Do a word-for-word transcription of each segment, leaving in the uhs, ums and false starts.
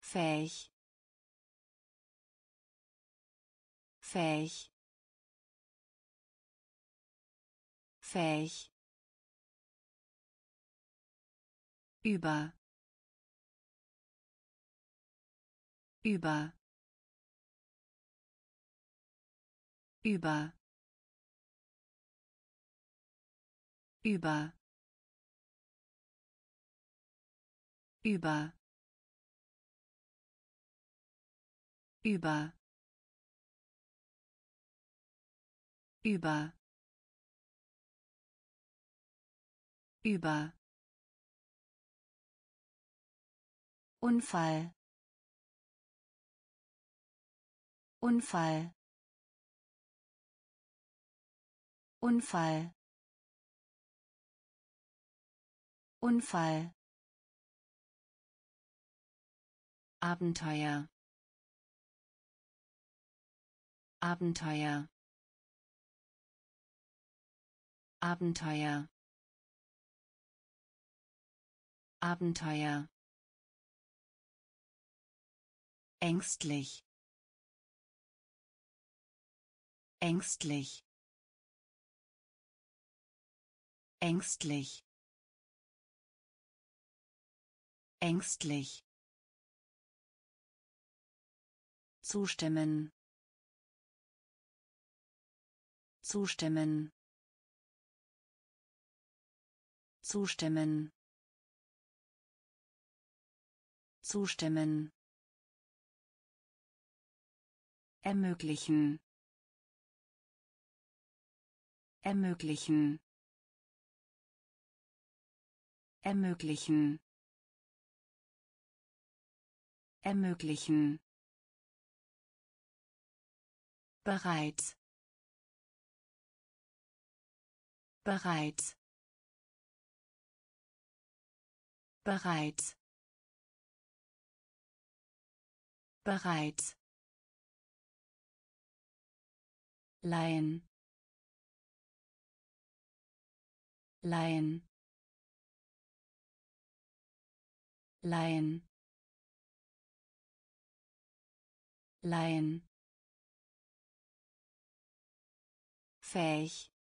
fähig, fähig, fähig, über, über, über, über, über, über, über, über, Unfall, Unfall, Unfall, Unfall, Abenteuer, Abenteuer, Abenteuer, Abenteuer, ängstlich, ängstlich, ängstlich, ängstlich, zustimmen, zustimmen, zustimmen, zustimmen, ermöglichen, ermöglichen, ermöglichen, ermöglichen, bereits, bereits, bereits, bereits, leihen, leihen, leihen, leihen, fähig,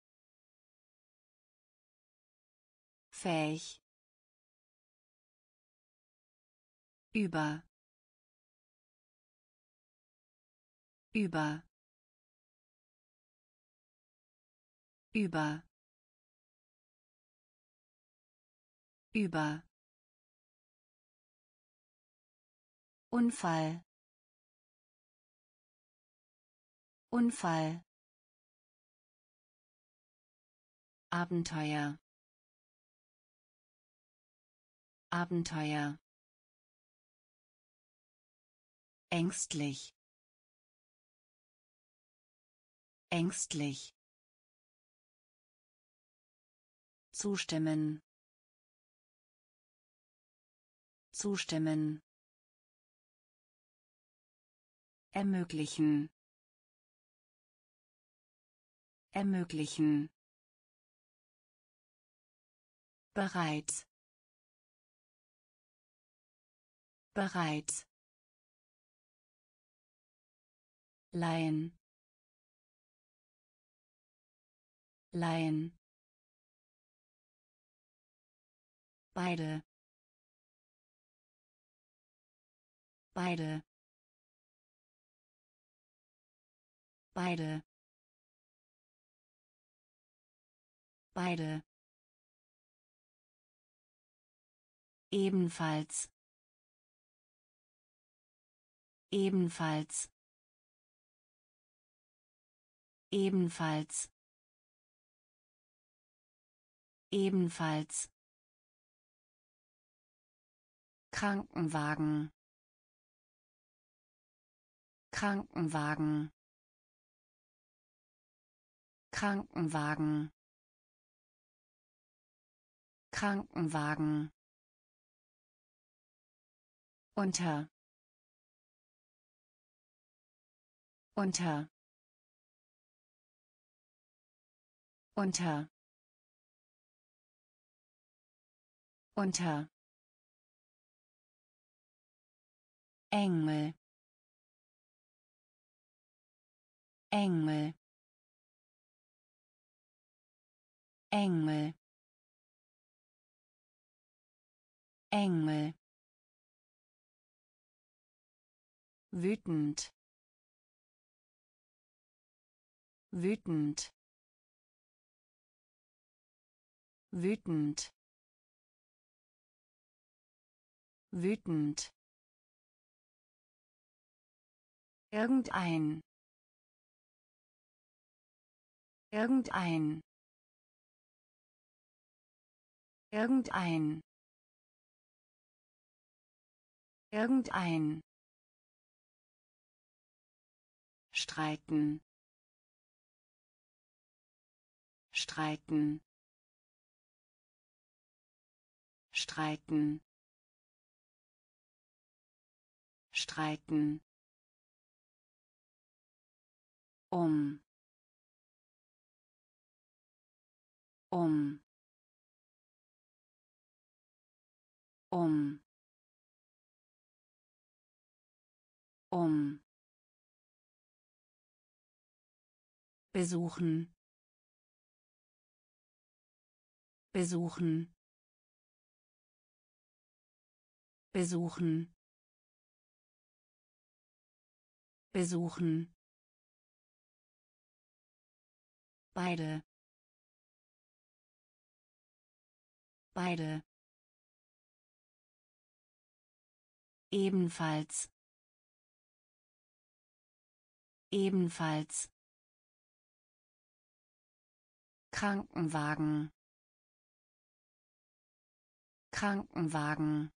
fähig, über, über, über, über, Unfall, Unfall, Abenteuer, Abenteuer, ängstlich, ängstlich, zustimmen, zustimmen, ermöglichen, ermöglichen, bereits, bereits, leihen, leihen, beide, beide, beide, beide, ebenfalls, ebenfalls, ebenfalls, ebenfalls, Krankenwagen, Krankenwagen, Krankenwagen, Krankenwagen, unter, unter, unter, unter, Engel, Engel, Engel, Engel, wütend, wütend, wütend, wütend, irgendein, irgendein, irgendein, irgendein, streiten, streiten, streiten, streiten, um, um, um, um, besuchen, besuchen, besuchen, besuchen, beide, beide, ebenfalls, ebenfalls, Krankenwagen, Krankenwagen,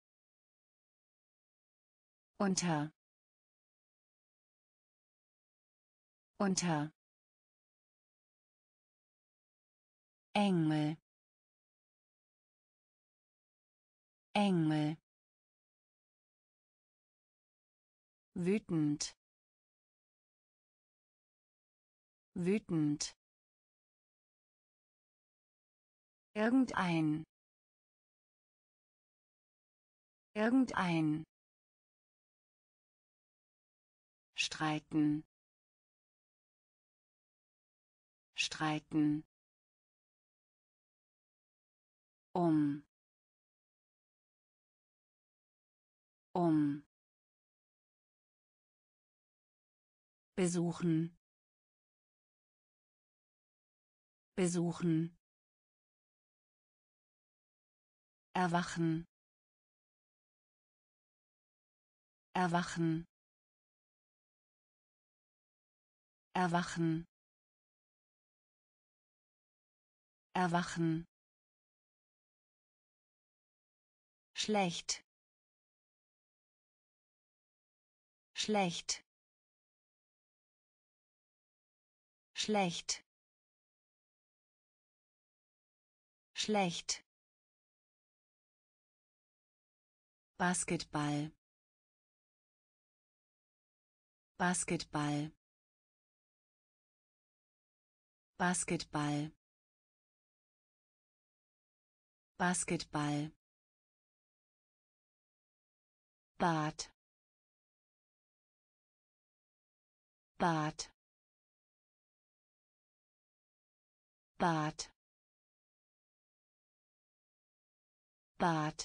unter, unter, Engel, Engel, wütend, wütend, irgendein, irgendein, streiten, streiten, um, um, besuchen, besuchen, erwachen, erwachen, erwachen, erwachen, schlecht, schlecht, schlecht, schlecht, Basketball, Basketball, Basketball, Basketball, Bad, Bad, Bad, Bad,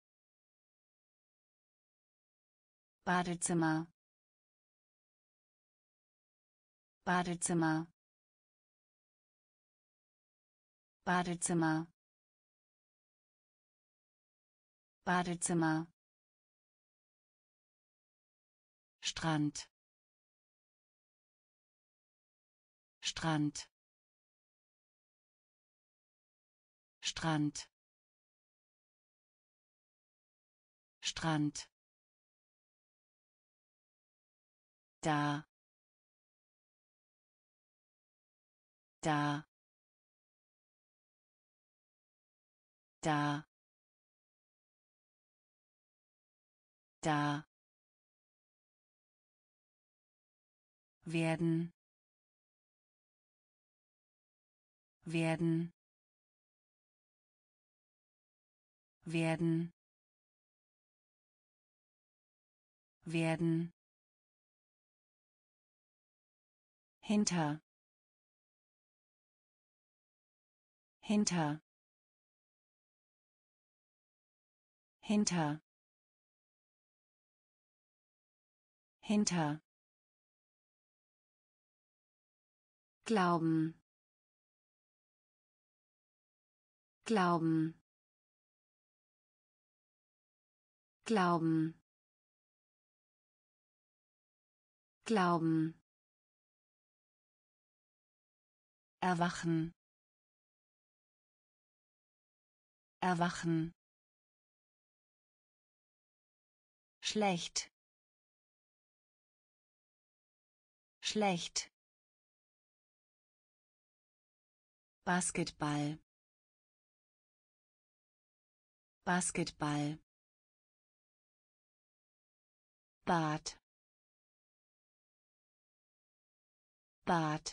Badezimmer, Badezimmer, Badezimmer, Badezimmer, Strand, Strand, Strand, Strand, da, da, da, da, werden, werden, werden, werden, hinter, hinter, hinter, hinter, glauben, glauben, glauben, glauben, erwachen, erwachen, schlecht, schlecht, Basketball, Basketball, Bad, Bad,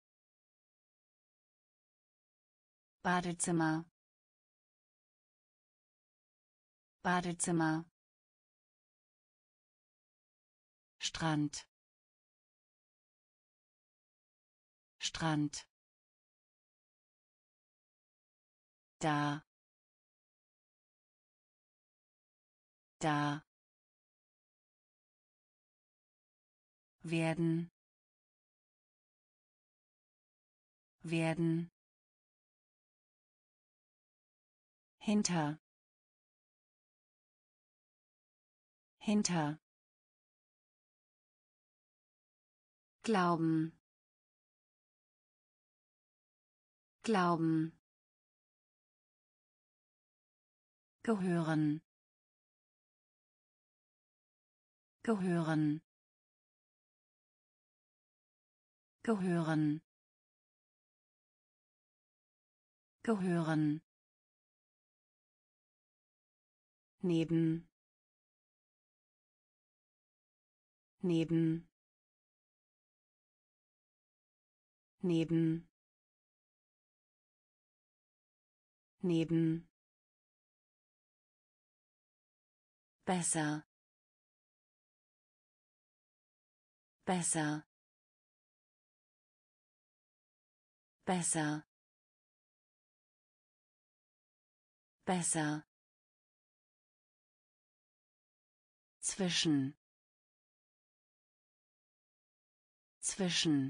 Badezimmer, Badezimmer, Strand, Strand, da, da, werden, werden, hinter, hinter, glauben, glauben, gehören, gehören, gehören, gehören, neben, neben, neben, neben, besser, besser, besser, besser, zwischen, zwischen,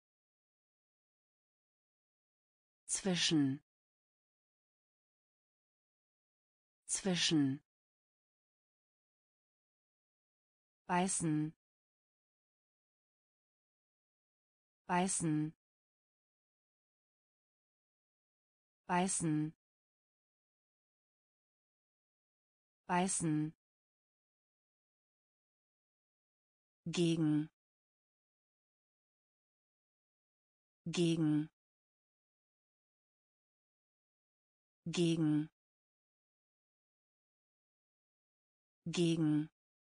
zwischen, zwischen, beißen, beißen, beißen, beißen, gegen, gegen, gegen, gegen,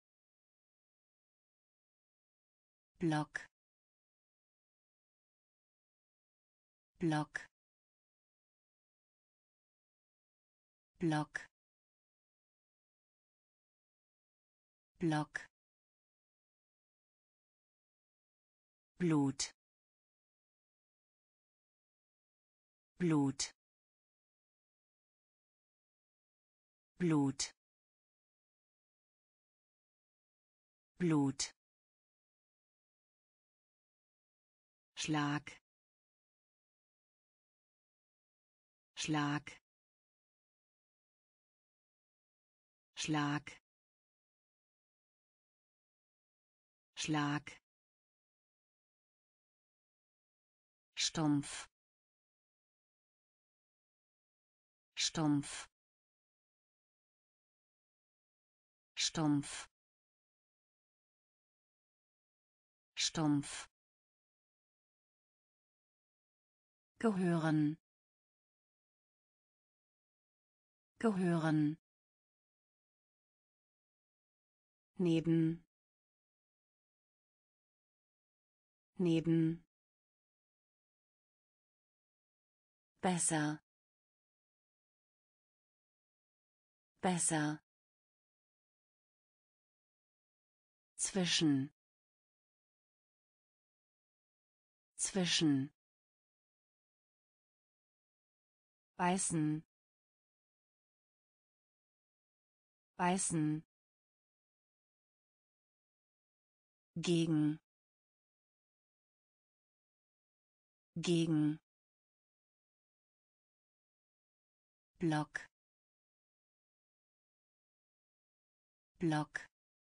Block, Block, Block, Block, Blut, Blut, Blut, Blut, Schlag, Schlag, Schlag, Schlag, stumpf, stumpf, stumpf, stumpf, gehören, gehören, neben, neben, besser, besser, zwischen zwischen beißen beißen gegen gegen Block Block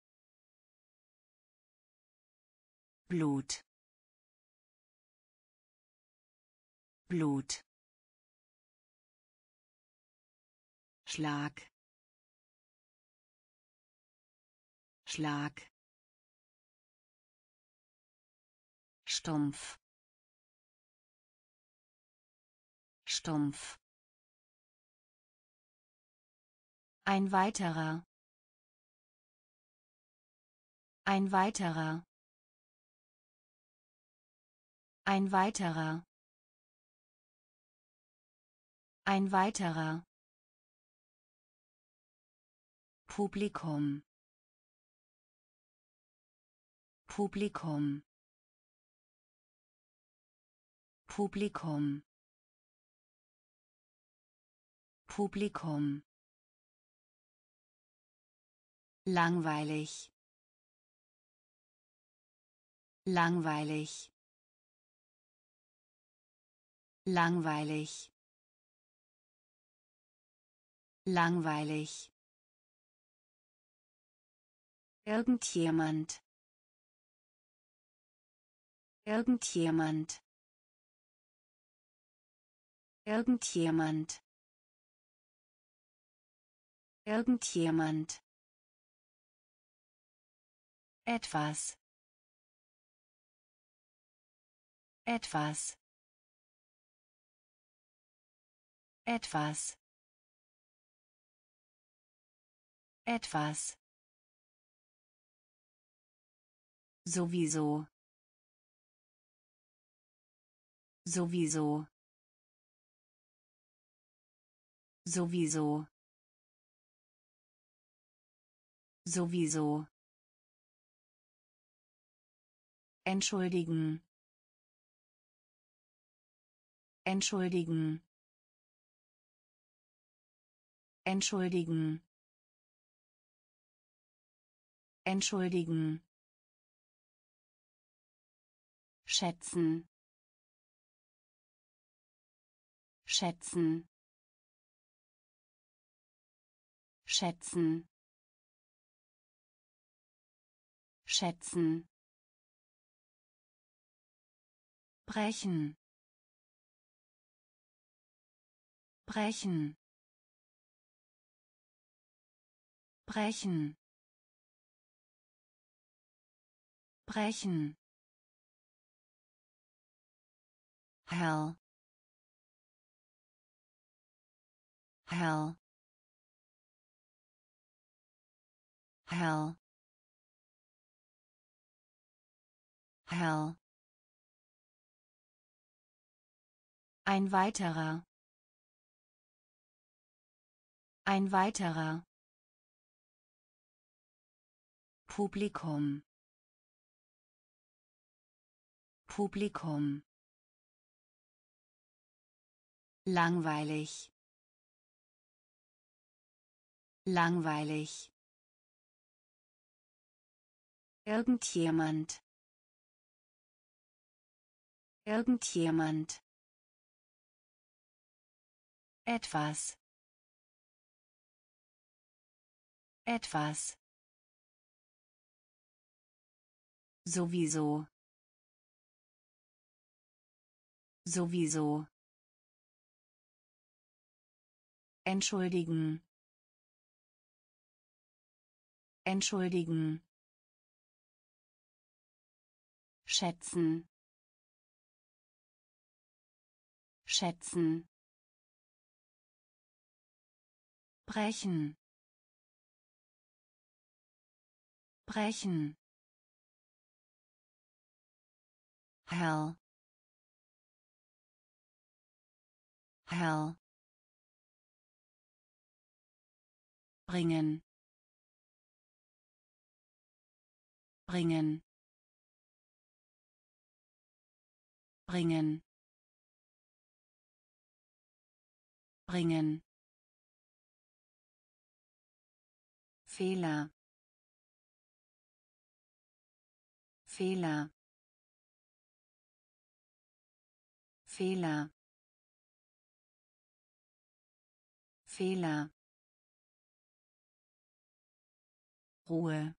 Blut Blut Schlag Schlag Stumpf Stumpf ein weiterer ein weiterer ein weiterer ein weiterer Publikum Publikum Publikum Publikum langweilig langweilig langweilig langweilig irgendjemand irgendjemand irgendjemand irgendjemand etwas etwas etwas etwas sowieso sowieso sowieso sowieso entschuldigen entschuldigen entschuldigen entschuldigen schätzen schätzen schätzen schätzen brechen brechen brechen brechen hell hell hell hell ein weiterer ein weiterer Publikum Publikum langweilig langweilig irgendjemand irgendjemand etwas etwas sowieso sowieso entschuldigen entschuldigen schätzen schätzen brechen brechen hell hell bringen bringen bringen bringen Fehler Fehler Fehler Fehler Ruhe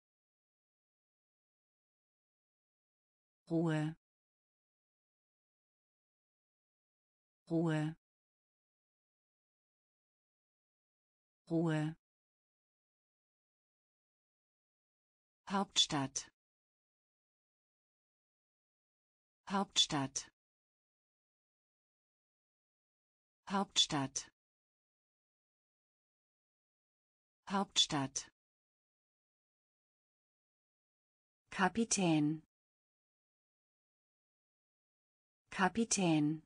Ruhe Ruhe Ruhe Hauptstadt Hauptstadt Hauptstadt Hauptstadt Kapitän Kapitän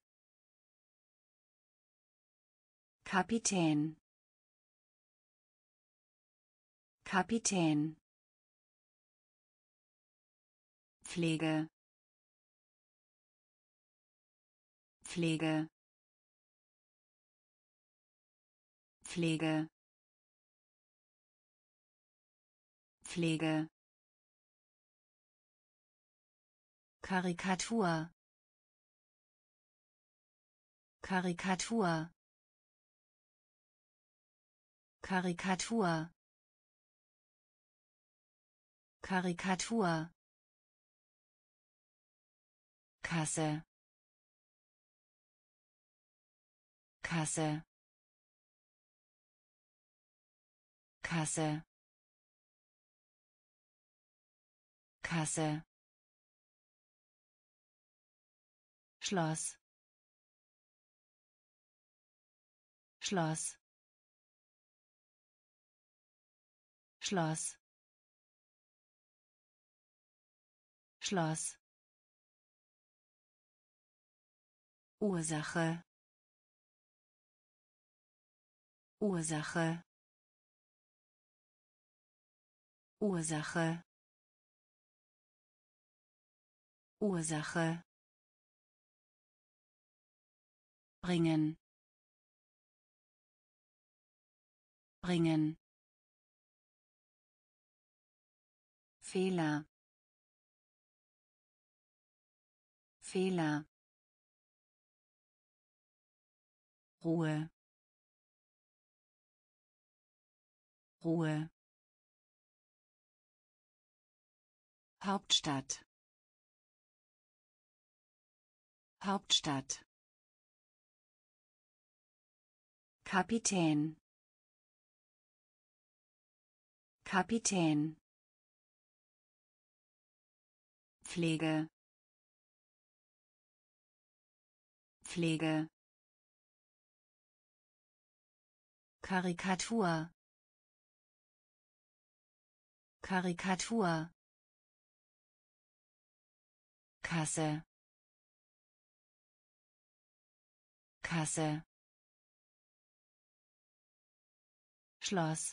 Kapitän Kapitän Pflege Pflege Pflege Pflege Karikatur Karikatur Karikatur Karikatur Kasse Kasse Kasse Kasse Schloss Schloss Schloss Schloss Ursache Ursache Ursache Ursache bringen bringen Fehler Fehler Ruhe Ruhe Hauptstadt Hauptstadt Kapitän Kapitän Pflege Pflege Karikatur Karikatur Kasse Kasse Schloss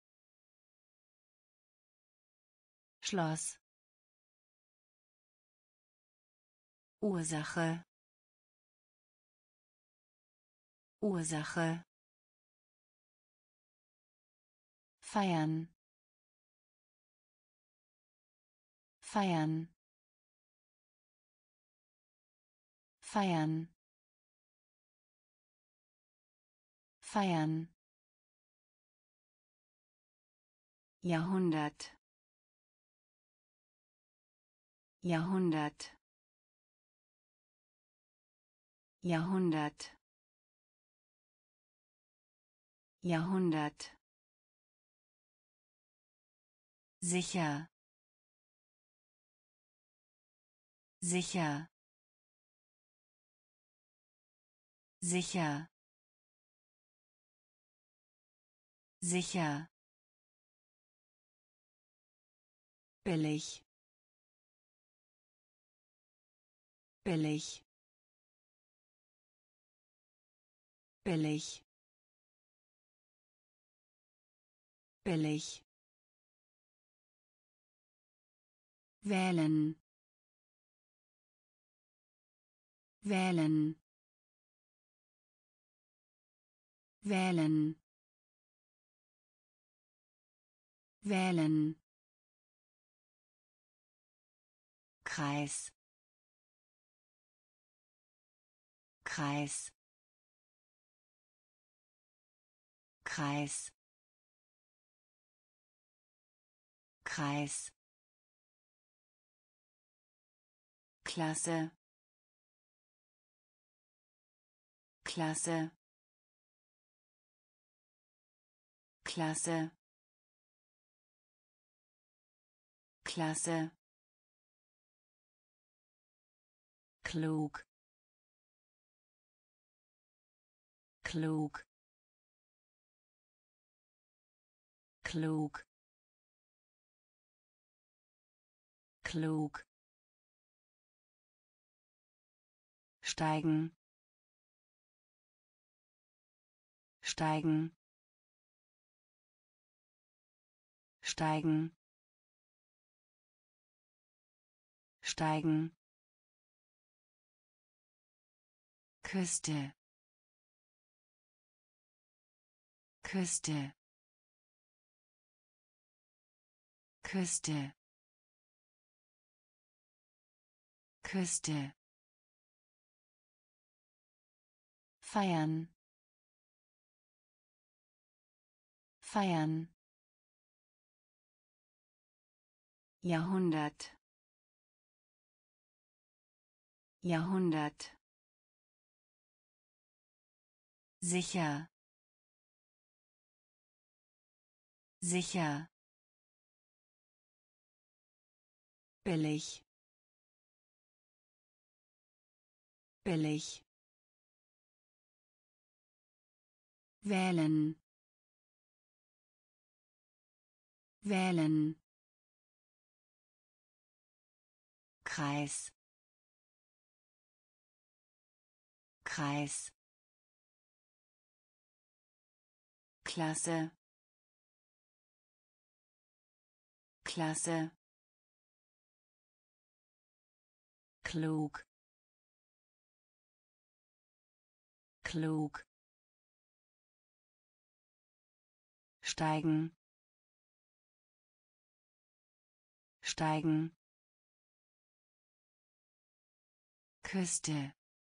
Schloss Ursache Ursache feiern feiern feiern feiern Jahrhundert Jahrhundert Jahrhundert Jahrhundert sicher sicher sicher sicher billig billig billig billig wählen wählen wählen wählen Kreis Kreis Kreis Kreis Klasse Klasse Klasse Klasse klug klug klug klug steigen steigen steigen steigen Küste Küste Küste Küste feiern feiern Jahrhundert Jahrhundert sicher sicher billig billig wählen wählen Kreis Kreis Klasse Klasse klug klug steigen steigen Küste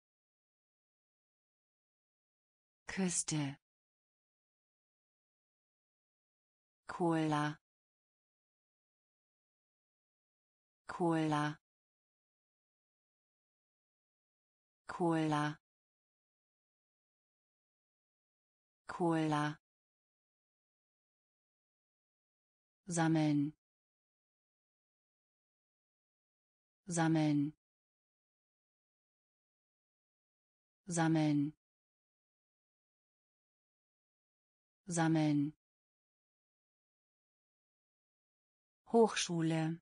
Küste Cola Cola Cola Cola sammeln sammeln sammeln sammeln Hochschule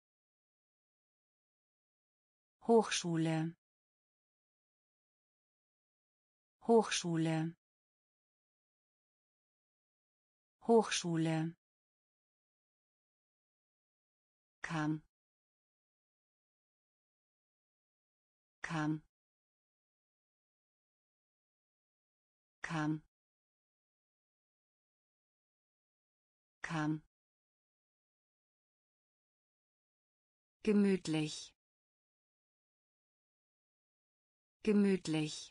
Hochschule Hochschule Hochschule kam kam kam kam gemütlich gemütlich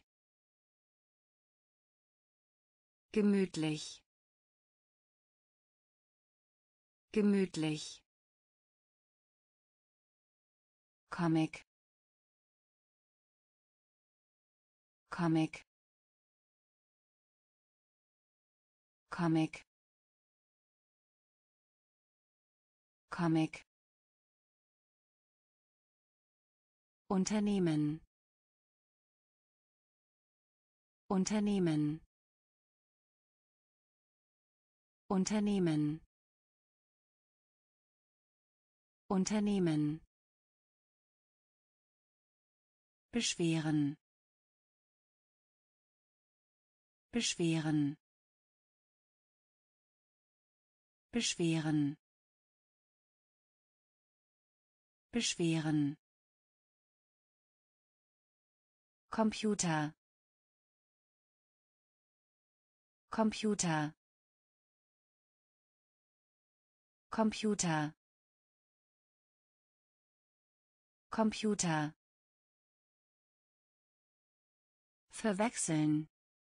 gemütlich gemütlich Comic Comic Comic Comic Unternehmen Unternehmen Unternehmen Unternehmen beschweren beschweren beschweren beschweren, Computer, Computer, Computer, Computer, verwechseln,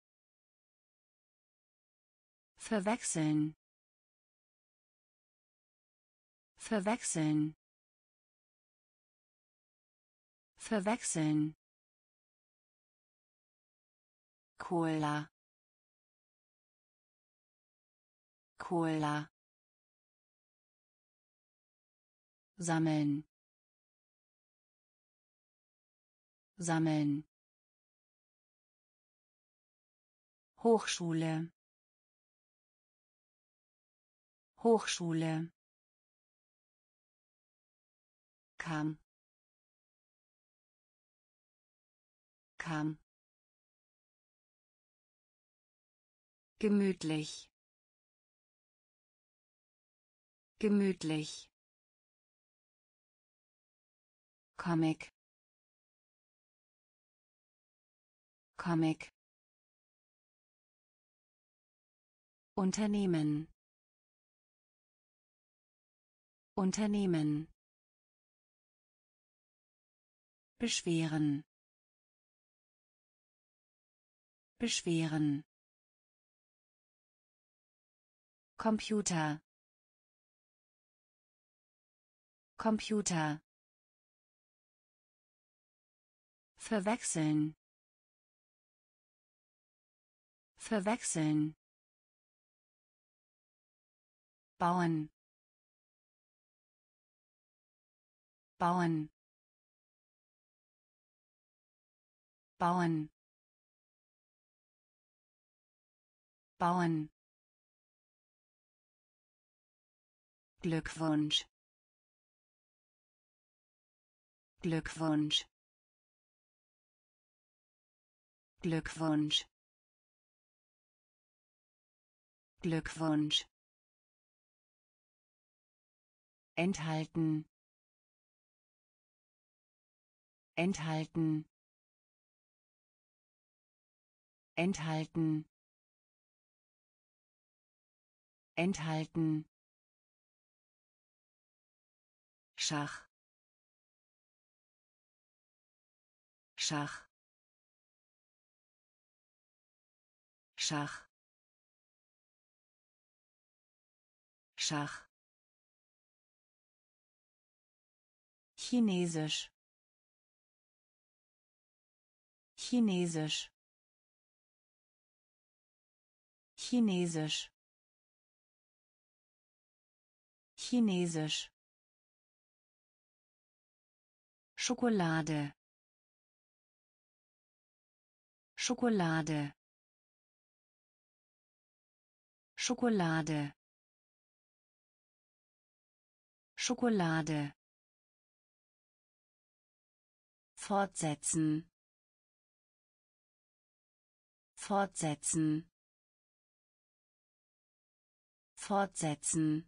verwechseln, verwechseln, verwechseln, Cola, Cola, sammeln, sammeln, Hochschule, Hochschule, kam, kam, gemütlich, gemütlich, Comic, Comic, Unternehmen, Unternehmen, beschweren, beschweren, Computer, Computer, verwechseln, verwechseln, bauen, bauen, bauen, bauen, Glückwunsch, Glückwunsch, Glückwunsch, Glückwunsch, enthalten, enthalten, enthalten, enthalten, Schach, Schach, Schach, Schach, Chinesisch, Chinesisch, Chinesisch, Chinesisch, Schokolade, Schokolade, Schokolade, Schokolade, fortsetzen, fortsetzen, fortsetzen,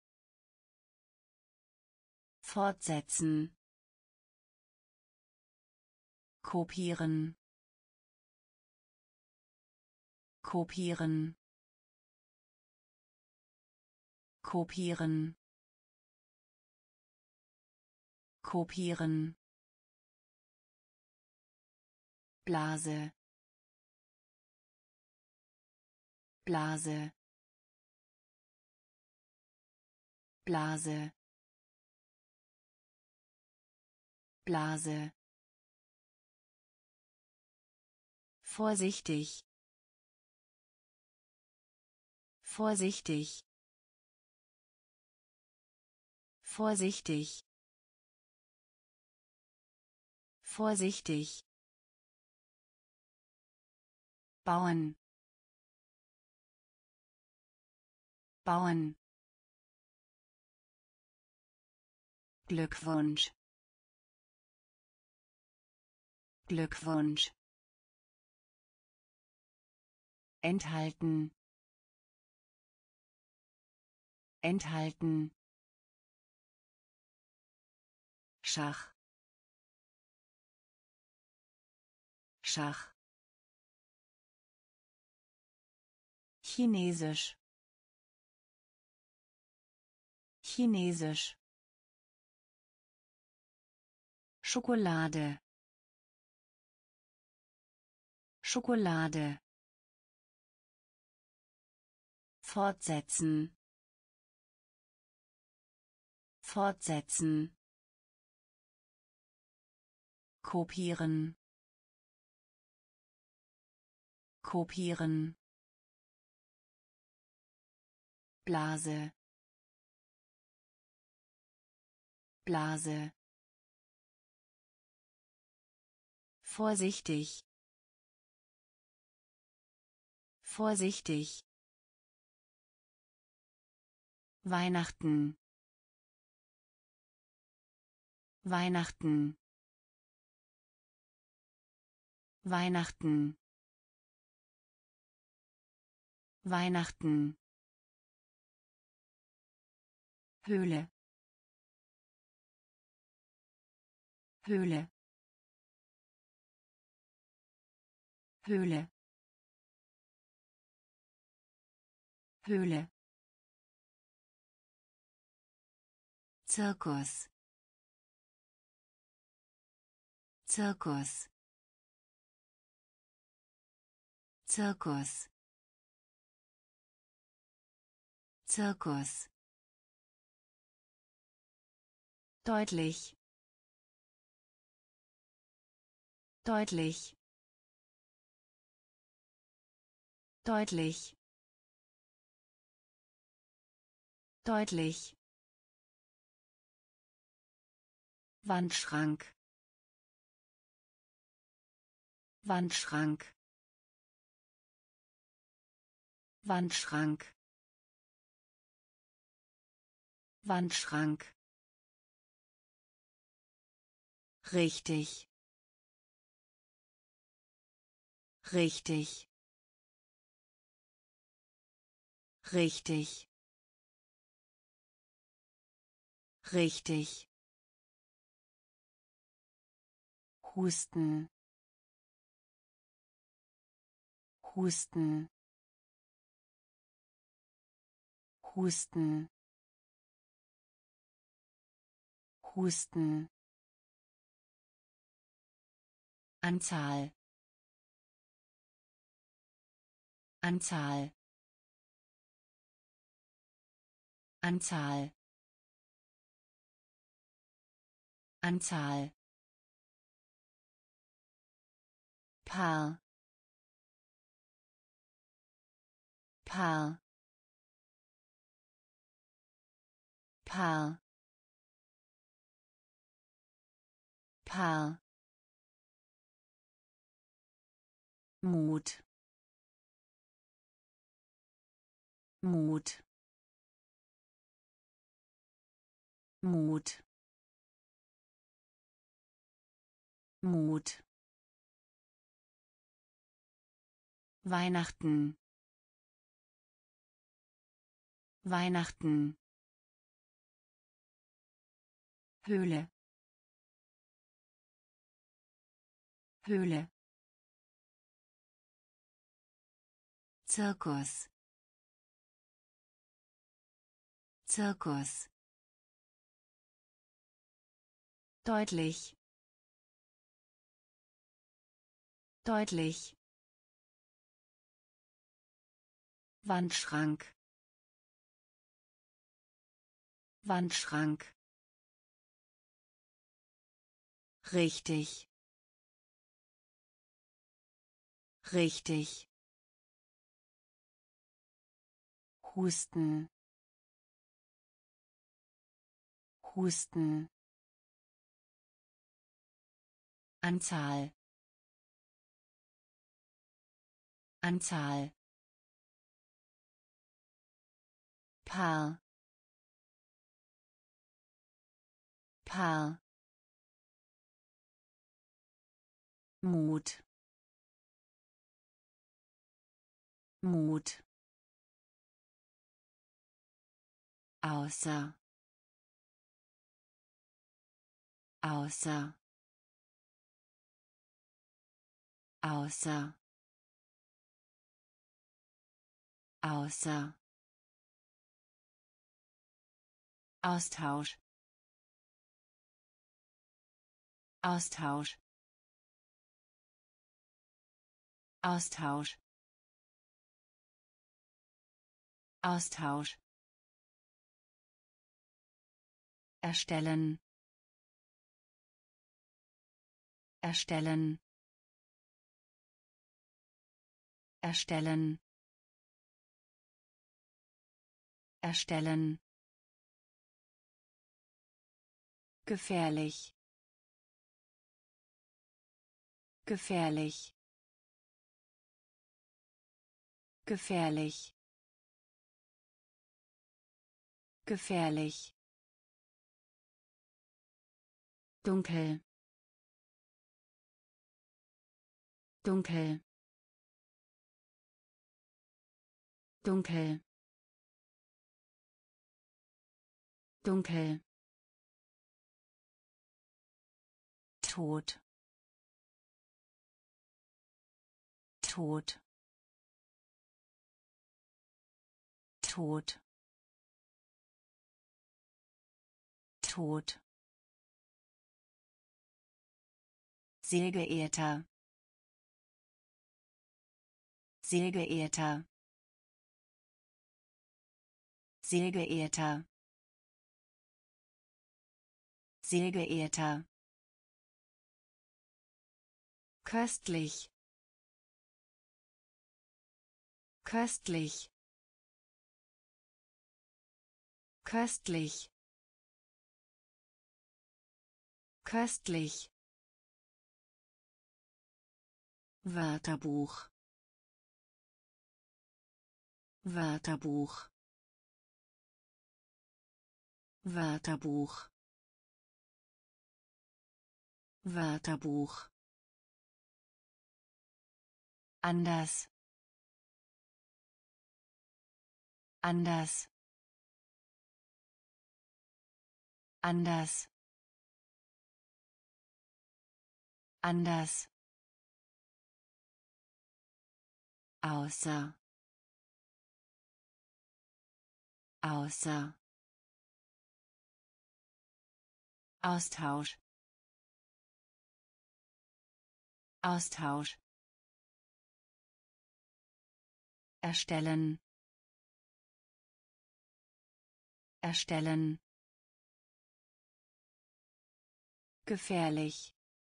fortsetzen, kopieren, kopieren, kopieren, kopieren, Blase, Blase, Blase, Blase, vorsichtig, vorsichtig, vorsichtig, vorsichtig, bauen, bauen, Glückwunsch, Glückwunsch, enthalten, enthalten, Schach. Schach. Chinesisch. Chinesisch. Schokolade. Schokolade. Fortsetzen. Fortsetzen. Kopieren. Kopieren. Blase. Blase. Vorsichtig. Vorsichtig. Weihnachten. Weihnachten. Weihnachten. Weihnachten. Höhle. Höhle. Höhle. Höhle. Zirkus. Zirkus. Zirkus. Zirkus. Deutlich. Deutlich. Deutlich. Deutlich. Wandschrank. Wandschrank. Wandschrank. Wandschrank. Richtig. Richtig. Richtig. Richtig. Husten. Husten. Husten. Husten. Anzahl. Anzahl. Anzahl. Anzahl. Paar. Paar. Paar. Paar. Mut. Mut. Mut. Mut. Weihnachten. Weihnachten. Höhle. Höhle. Zirkus. Zirkus. Deutlich. Deutlich. Wandschrank. Wandschrank. Richtig. Richtig. Husten. Husten. Anzahl. Anzahl. Paar. Paar. Mut. Mut. Außer. außer außer außer Austausch Austausch Austausch Austausch erstellen erstellen erstellen erstellen gefährlich gefährlich gefährlich gefährlich dunkel dunkel dunkel dunkel Tod Tod Tod Tod sehr geehrter sehr geehrter sehr geehrter sehr geehrter köstlich köstlich köstlich köstlich Wörterbuch Wörterbuch Wörterbuch Wörterbuch anders anders anders anders außer außer Austausch Austausch erstellen erstellen gefährlich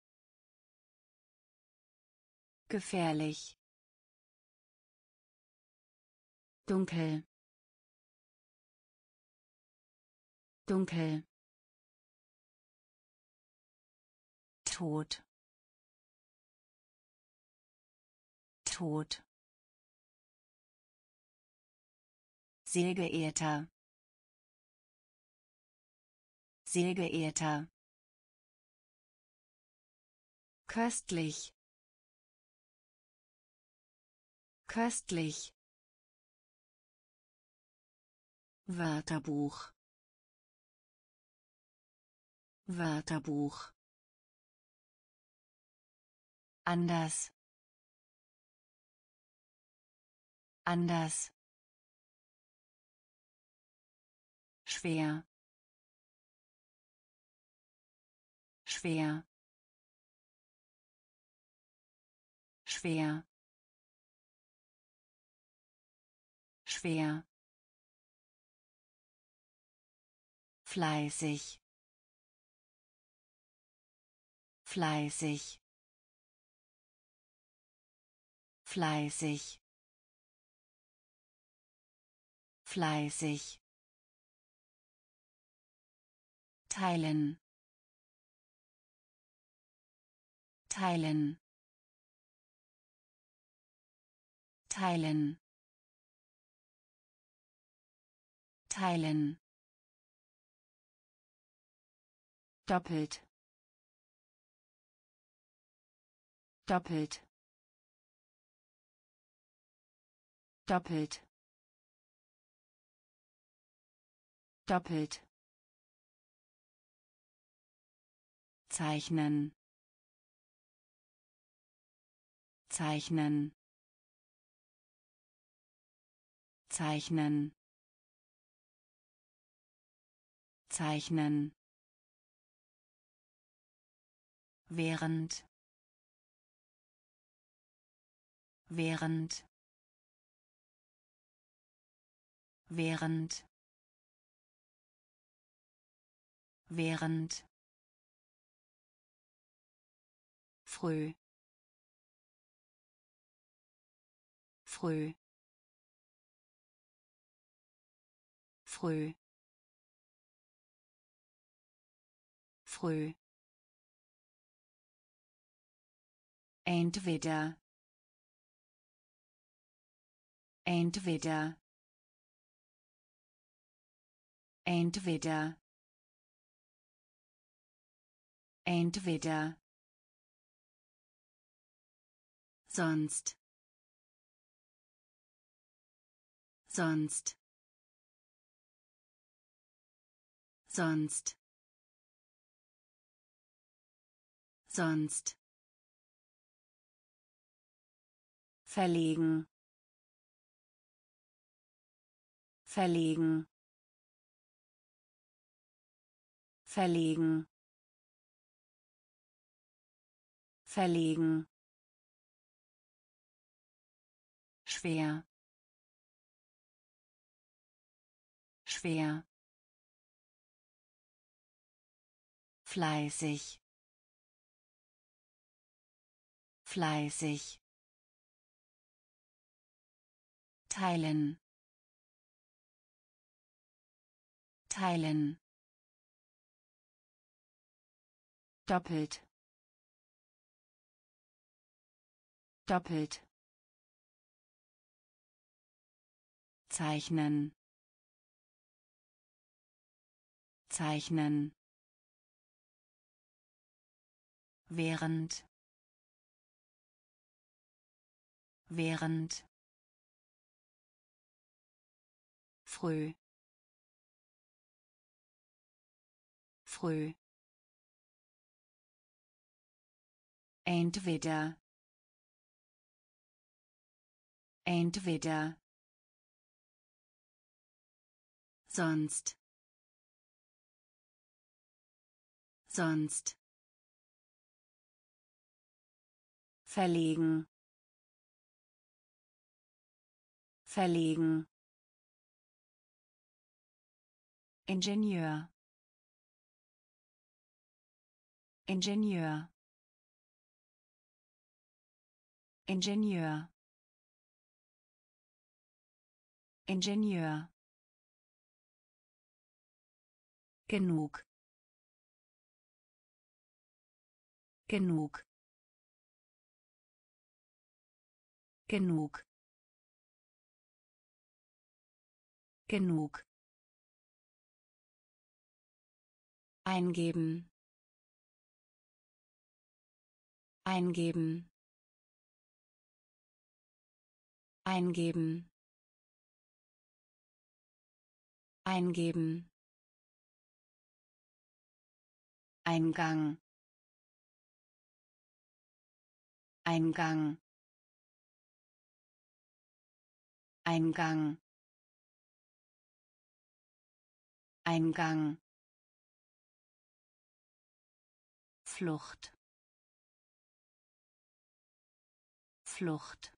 gefährlich dunkel dunkel Tod Tod sehr geehrter sehr geehrter köstlich köstlich Wörterbuch Wörterbuch anders anders schwer schwer schwer schwer fleißig fleißig fleißig fleißig teilen teilen teilen teilen doppelt doppelt doppelt doppelt zeichnen, zeichnen, zeichnen, zeichnen, während, während, während, während, früh, früh, früh, früh, entweder, entweder, entweder, entweder, sonst, sonst, sonst, sonst, verlegen, verlegen, verlegen, verlegen, schwer, schwer, fleißig, fleißig, teilen, teilen, doppelt, doppelt, zeichnen, zeichnen, während, während, früh, früh, entweder, entweder, sonst, sonst, verlegen, verlegen, Ingenieur, Ingenieur, Ingenieur, Ingenieur, genug, genug, genug, genug, eingeben, eingeben, eingeben, eingeben, Eingang, Eingang, Eingang, Eingang, Flucht, Flucht,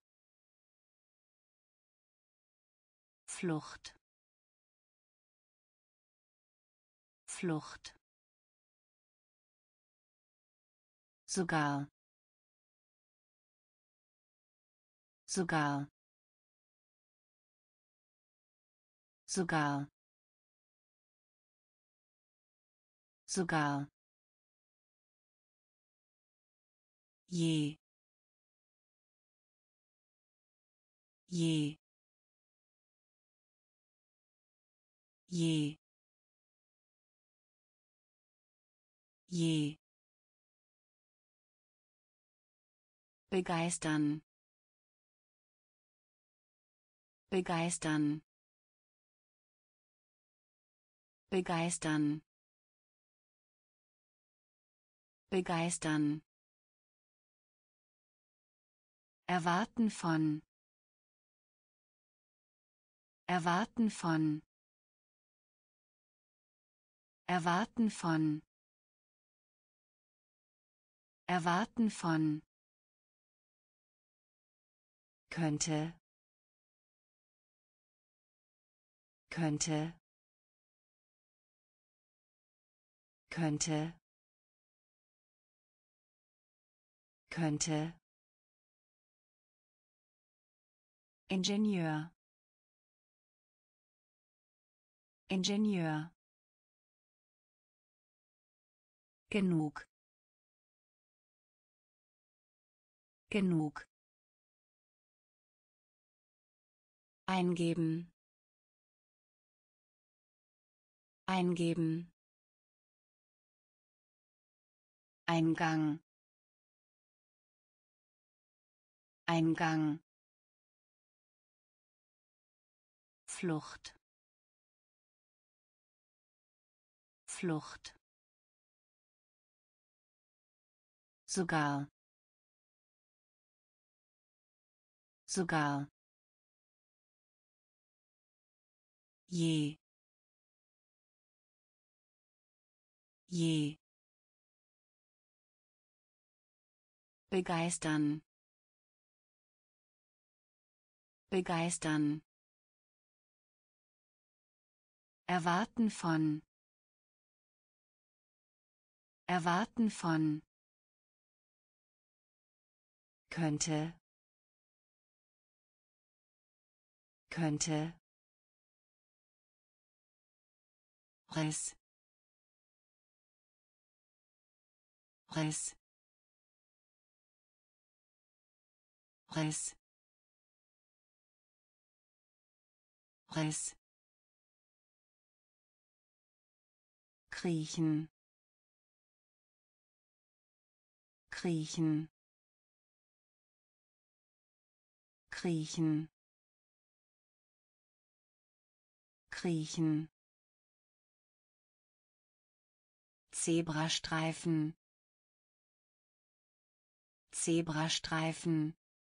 Flucht, Flucht, sogar, sogar, sogar, sogar, je, je, je, je, begeistern, begeistern, begeistern, begeistern, erwarten von, erwarten von, erwarten von, erwarten von, könnte, könnte, könnte, könnte, Ingenieur, Ingenieur, genug, genug, eingeben, eingeben, Eingang, Eingang, Flucht, Flucht, sogar, sogar, je, je, begeistern, begeistern, erwarten von, erwarten von, könnte, könnte, Riss, Riss, Riss, Riss, kriechen, kriechen, kriechen, kriechen, Zebrastreifen, Zebrastreifen,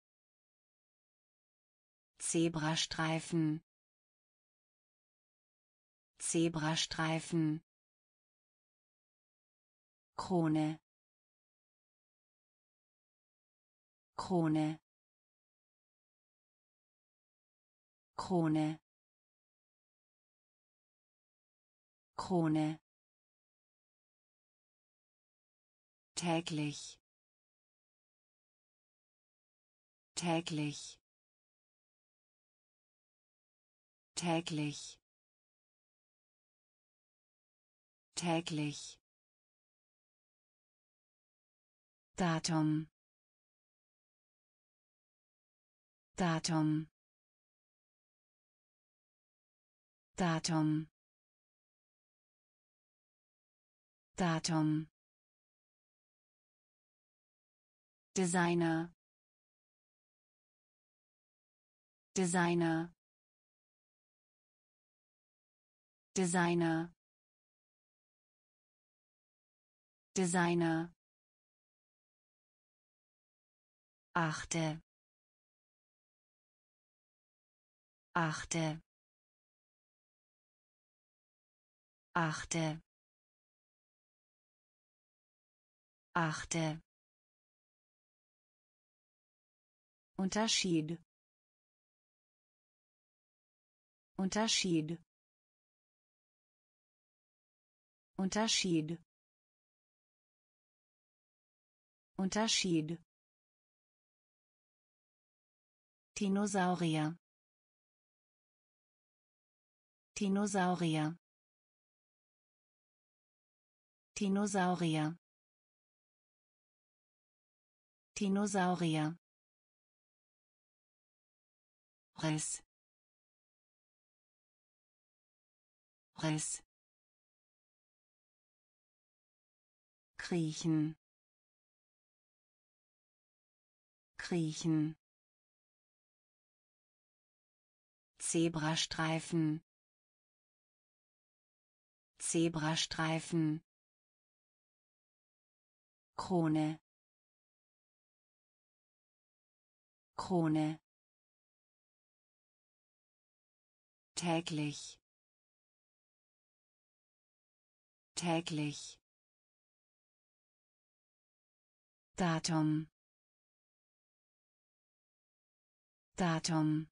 Zebrastreifen, Zebrastreifen, Krone, Krone, Krone, Krone, täglich, täglich, täglich, täglich, Datum, Datum, Datum, Datum, Designer, Designer, Designer, Designer, achte, achte, achte, achte, Unterschied, Unterschied, Unterschied, Unterschied, Dinosaurier, Dinosaurier, Dinosaurier, Dinosaurier, Riss, Riss, kriechen, kriechen, Zebrastreifen, Zebrastreifen, Krone, Krone, täglich, täglich, Datum, Datum,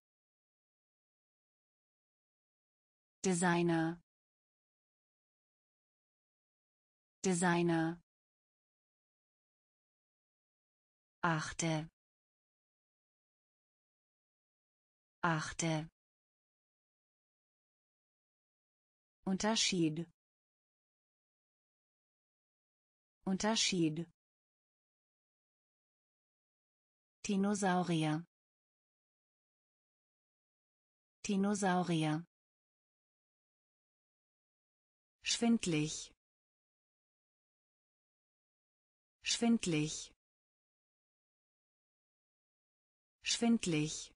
Designer, Designer, achte, achte, Unterschied, Unterschied, Dinosaurier, Dinosaurier, schwindlig, schwindlig, schwindlig,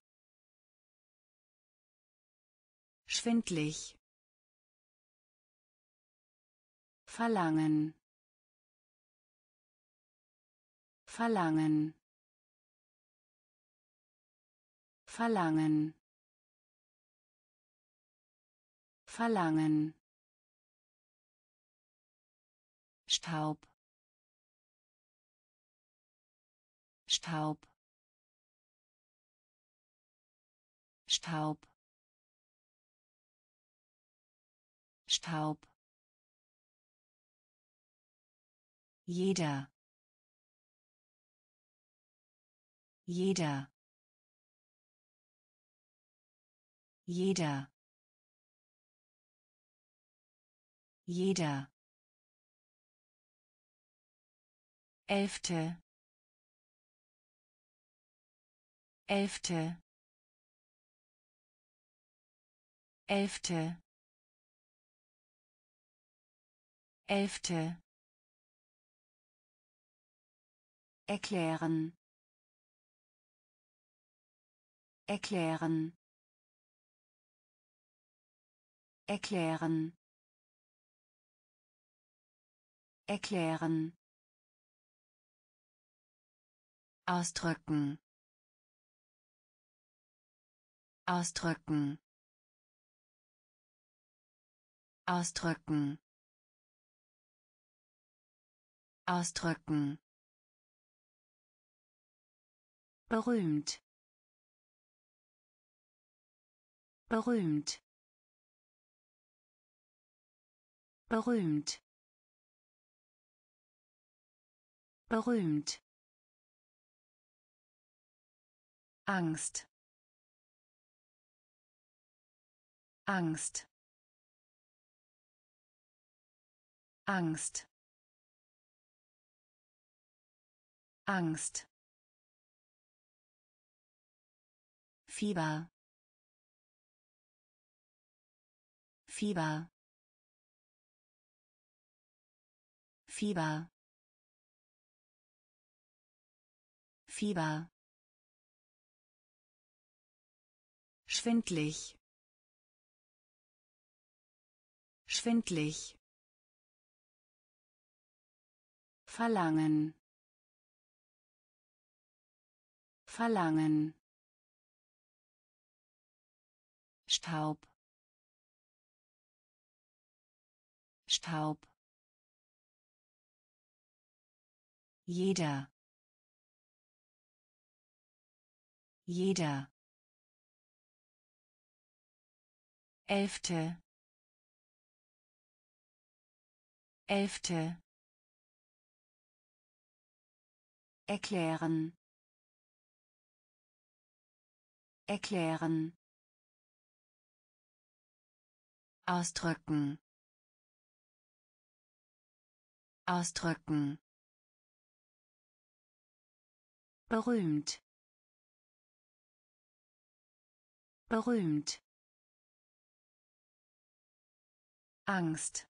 schwindlig, verlangen, verlangen, verlangen, verlangen, Staub, Staub, Staub, Staub, jeder, jeder, jeder, jeder, elfte, elfte, elfte, elfte, erklären, erklären, erklären, erklären, ausdrücken, ausdrücken, ausdrücken, ausdrücken, berühmt, berühmt, berühmt, berühmt, Angst, Angst, Angst, Angst, Fieber, Fieber, Fieber, Fieber, schwindlig, schwindlig, verlangen, verlangen, Staub, Staub, jeder, jeder, elfte, elfte, erklären, erklären, ausdrücken, ausdrücken, berühmt, berühmt, Angst,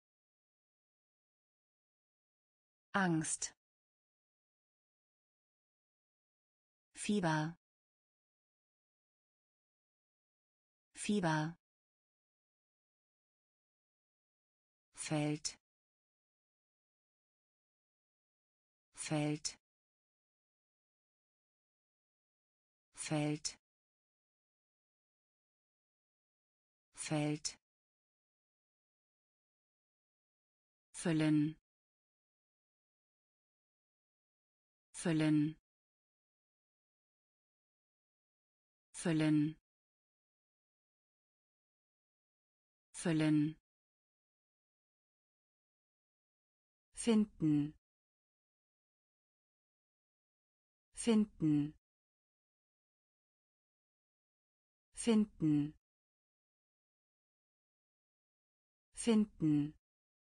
Angst, Fieber, Fieber, Feld, Feld Feld Feld füllen füllen füllen füllen finden finden finden finden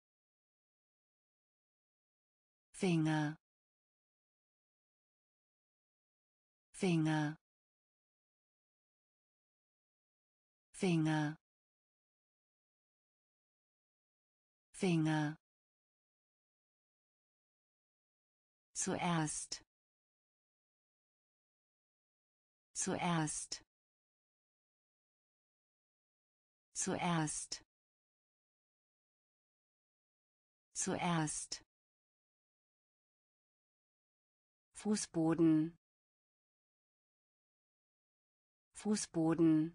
Finger Finger Finger Finger zuerst zuerst zuerst zuerst Fußboden Fußboden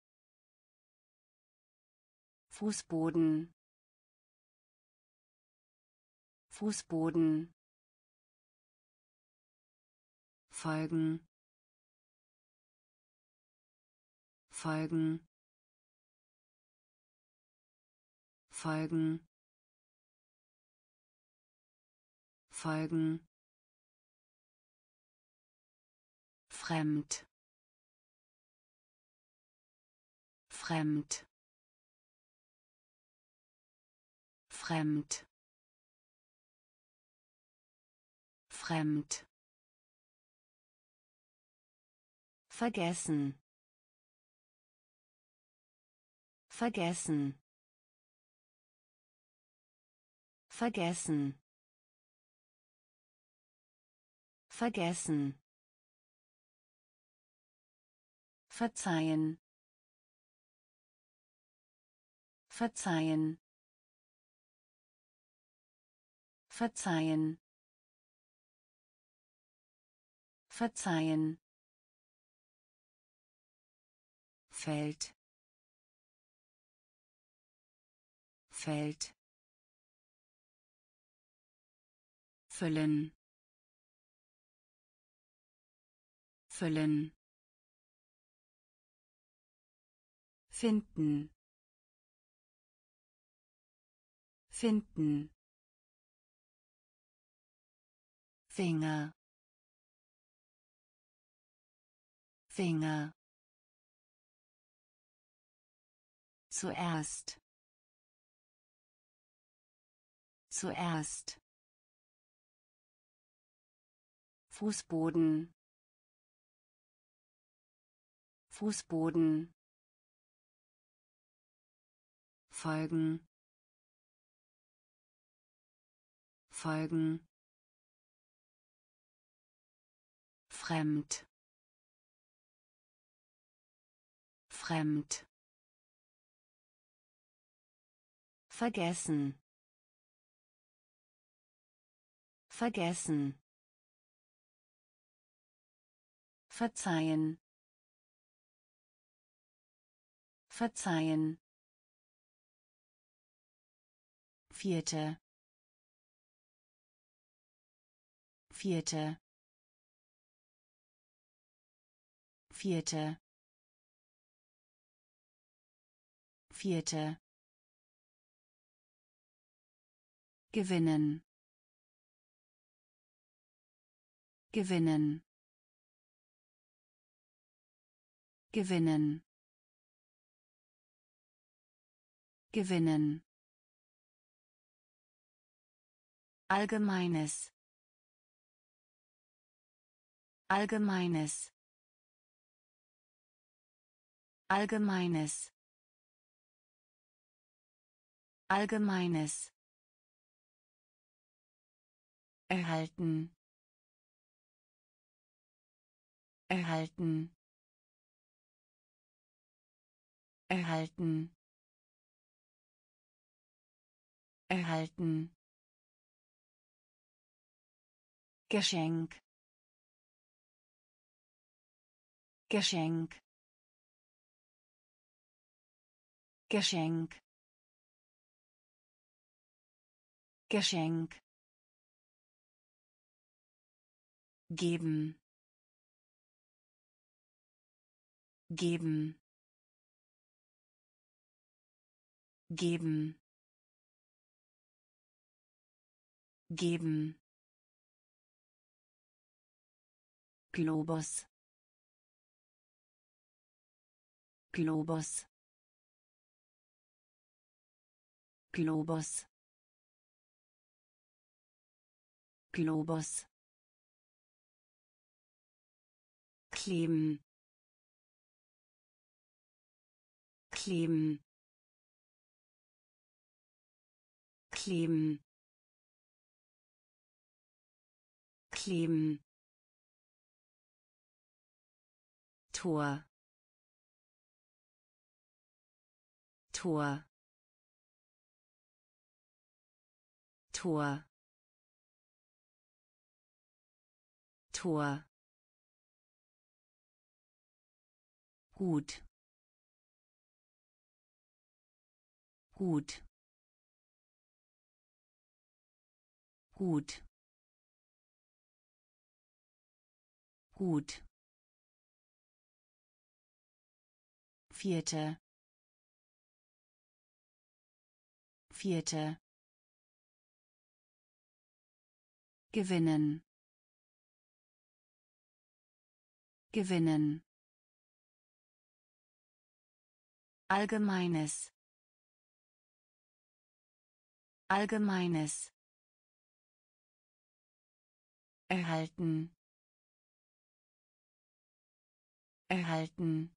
Fußboden Fußboden folgen folgen folgen folgen fremd fremd fremd fremd vergessen vergessen vergessen vergessen verzeihen verzeihen verzeihen verzeihen Feld Feld füllen füllen finden finden Finger Finger zuerst zuerst Fußboden Fußboden folgen folgen fremd fremd vergessen vergessen verzeihen verzeihen vierte vierte vierte vierte gewinnen gewinnen gewinnen gewinnen allgemeines allgemeines allgemeines allgemeines erhalten erhalten erhalten erhalten Geschenk Geschenk Geschenk Geschenk geben geben geben geben Globus Globus Globus Globus kleben kleben kleben kleben Tor Tor Tor Tor gut gut gut gut vierte vierte gewinnen gewinnen allgemeines allgemeines erhalten erhalten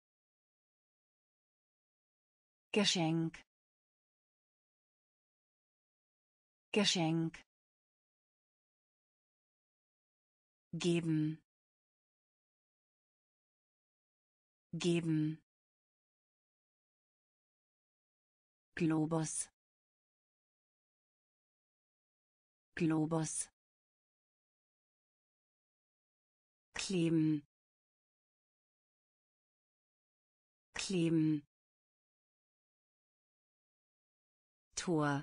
Geschenk Geschenk geben geben Globus Globus kleben kleben Tor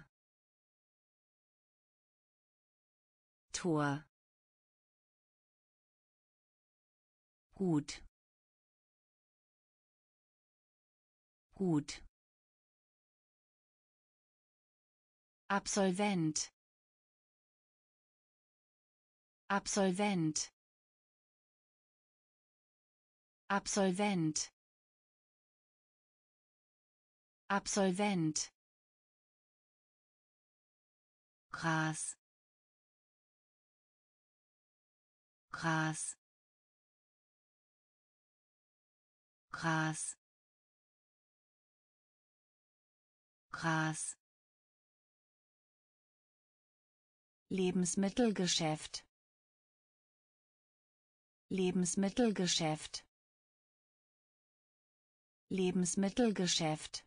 Tor gut gut Absolvent Absolvent Absolvent Absolvent Gras Gras Gras Gras Lebensmittelgeschäft Lebensmittelgeschäft Lebensmittelgeschäft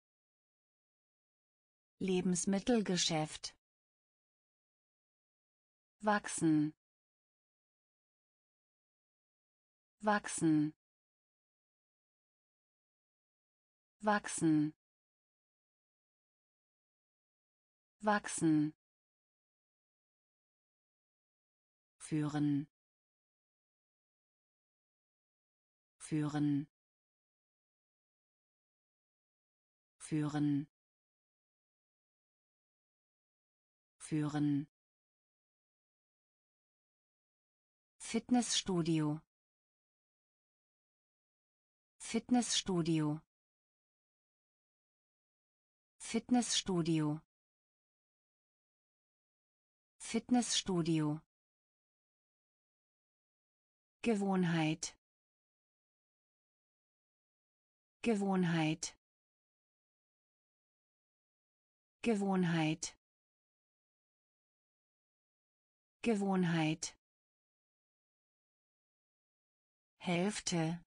Lebensmittelgeschäft wachsen wachsen wachsen wachsen führen führen führen führen Fitnessstudio Fitnessstudio Fitnessstudio Fitnessstudio Gewohnheit Gewohnheit Gewohnheit Gewohnheit Hälfte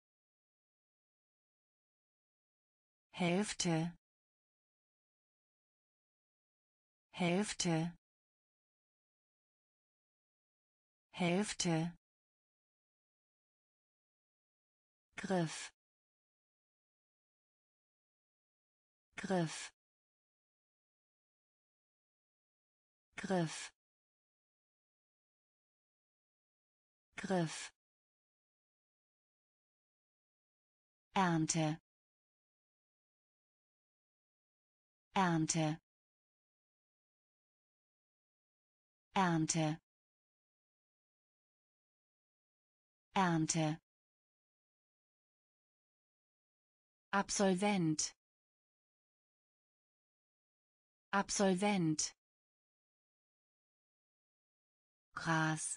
Hälfte Hälfte Hälfte. Griff. Griff. Griff. Griff. Ernte. Ernte. Ernte. Ernte. Absolvent. Absolvent. Gras.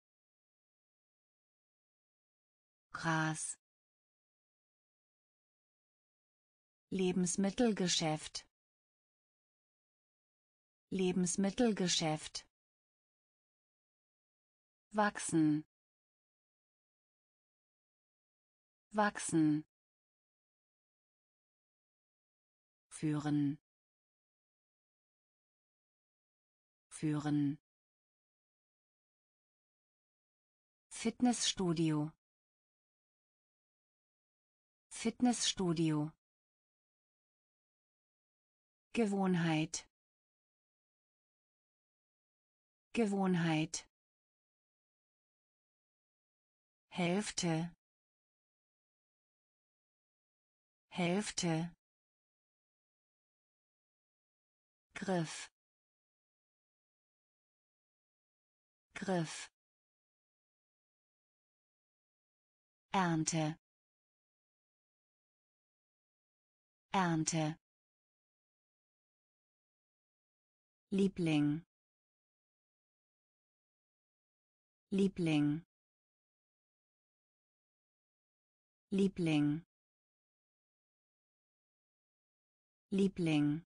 Gras. Lebensmittelgeschäft. Lebensmittelgeschäft. Wachsen. Wachsen. Führen. Führen. Fitnessstudio. Fitnessstudio. Gewohnheit. Gewohnheit. Hälfte. Hälfte. Griff. Griff. Ernte. Ernte. Liebling. Liebling. Liebling. Liebling.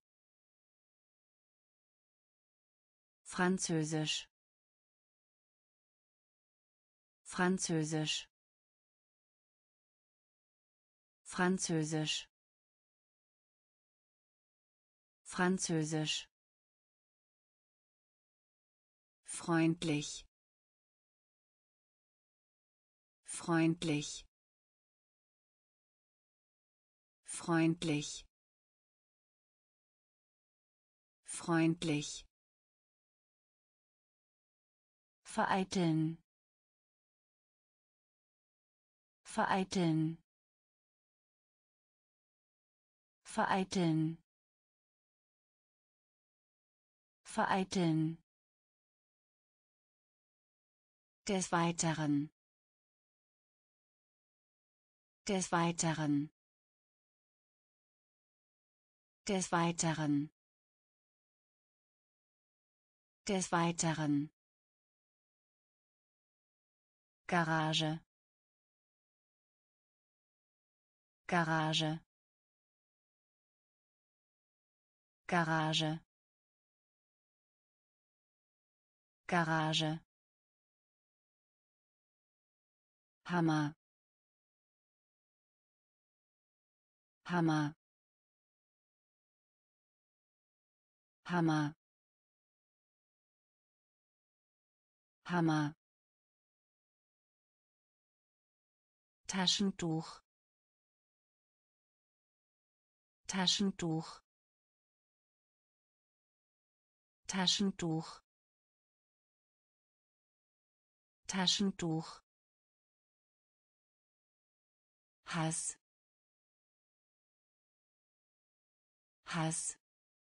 Französisch. Französisch. Französisch. Französisch. Freundlich. Freundlich. Freundlich. Freundlich. Vereiteln. Vereiteln. Vereiteln. Vereiteln. Des Weiteren. Des Weiteren. Des Weiteren. Des Weiteren. Garage. Garage. Garage. Garage. Hammer. Hammer. Hammer. Hammer. Taschentuch. Taschentuch. Taschentuch. Taschentuch. Hass. Hass.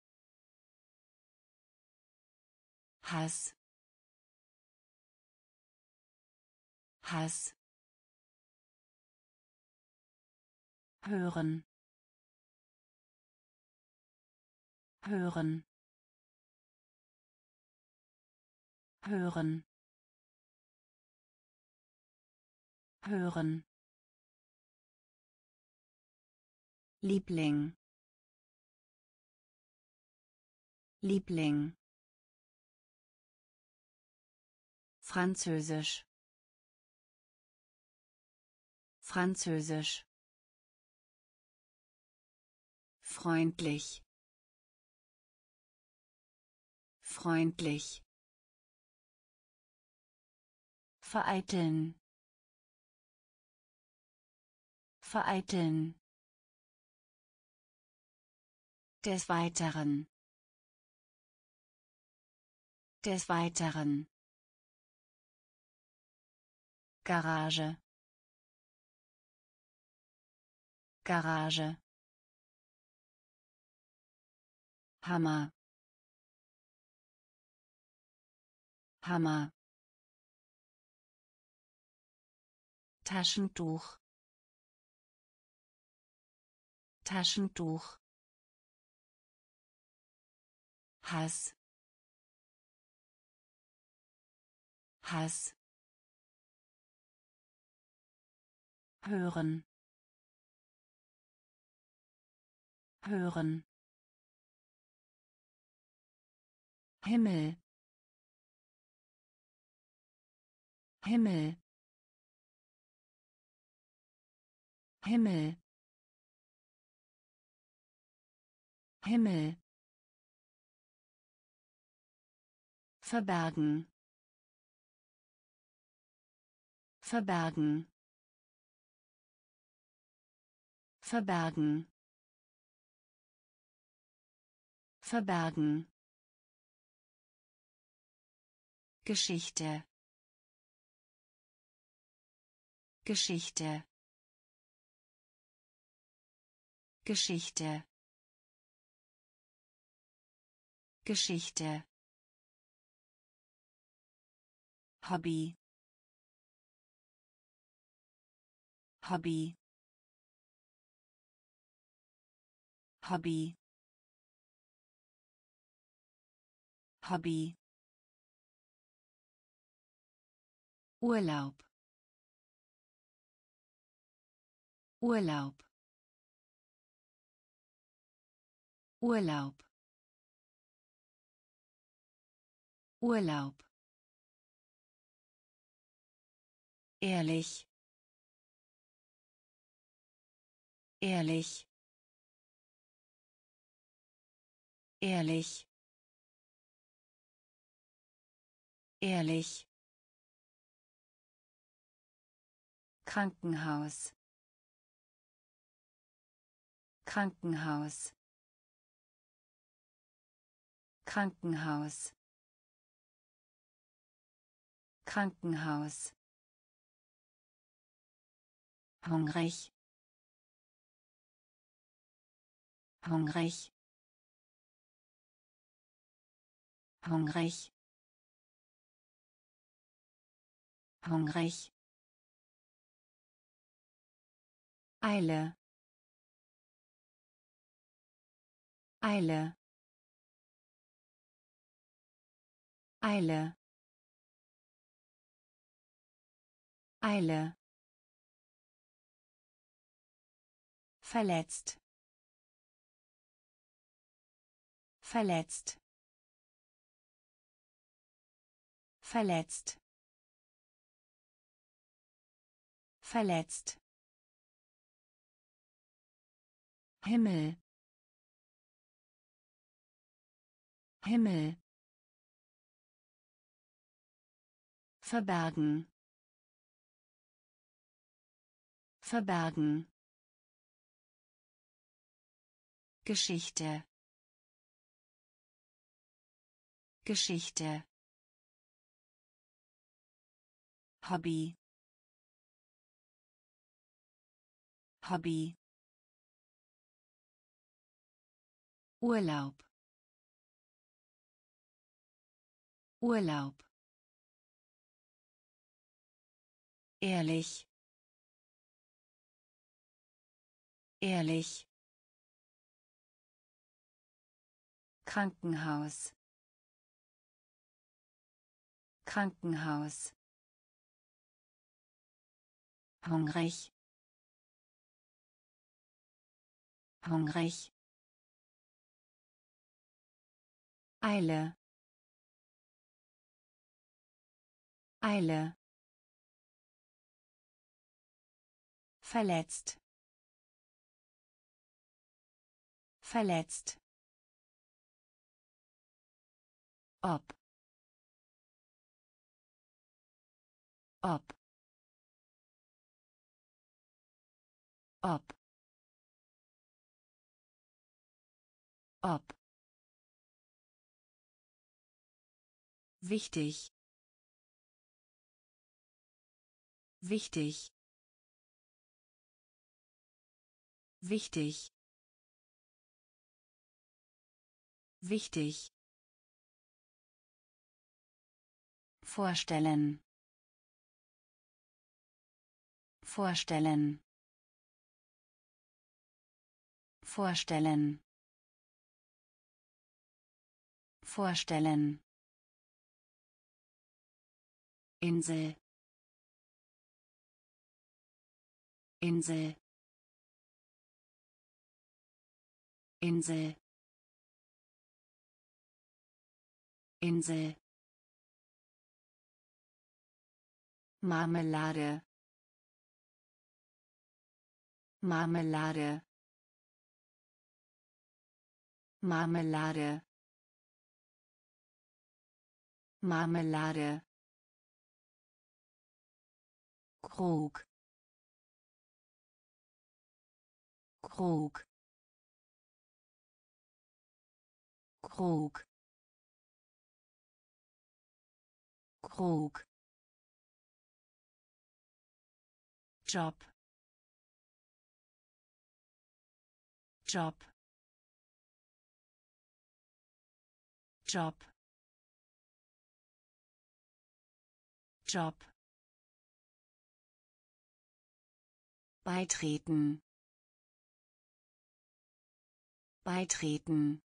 Hass. Hass. Hören. Hören. Hören. Hören. Liebling. Liebling. Französisch. Französisch. Freundlich. Freundlich. vereiteln, vereiteln, des Weiteren, des Weiteren, Garage, Garage, Hammer, Hammer, Taschentuch, Taschentuch, Hass, Hass, hören, hören, Himmel, Himmel, Himmel, Himmel, verbergen, verbergen, verbergen, verbergen, Geschichte, Geschichte, Geschichte, Geschichte, Hobby, Hobby, Hobby, Hobby, Urlaub, Urlaub, Urlaub, Urlaub, ehrlich, ehrlich, ehrlich, ehrlich, Krankenhaus, Krankenhaus, Krankenhaus, Krankenhaus, hungrig, hungrig, hungrig, hungrig, Eile, Eile, Eile, Eile, verletzt, verletzt, verletzt, verletzt, Himmel, Himmel, verbergen, verbergen, Geschichte, Geschichte, Hobby, Hobby, Urlaub, Urlaub, ehrlich, ehrlich, Krankenhaus, Krankenhaus, hungrig, hungrig, Eile, Eile, verletzt, verletzt, ob, ob, ob, ob, wichtig, wichtig, wichtig, wichtig, vorstellen, vorstellen, vorstellen, vorstellen, Insel, Insel, Insel, Insel, Marmelade, Marmelade, Marmelade, Marmelade, Krug, Krug, Krug, Krug, Job, Job, Job, Job, beitreten, beitreten,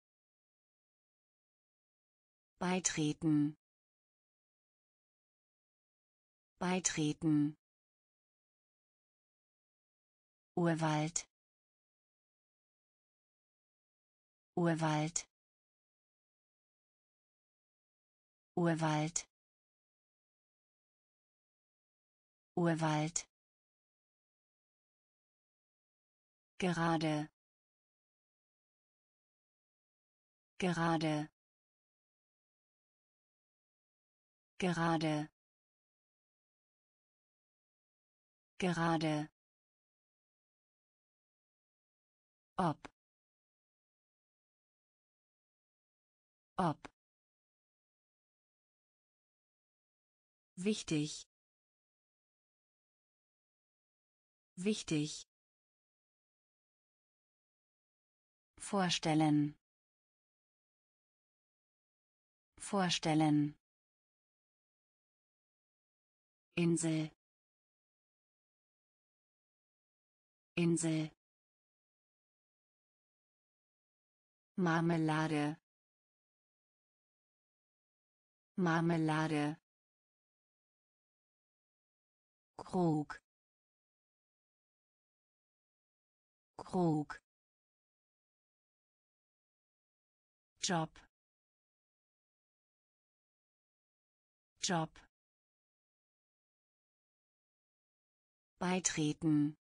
beitreten, beitreten, Urwald, Urwald, Urwald, Urwald, gerade, gerade, gerade, gerade, ob, ob, wichtig, wichtig, vorstellen, vorstellen, Insel, Insel, Marmelade, Marmelade, Krug, Krug, Job, Job, beitreten,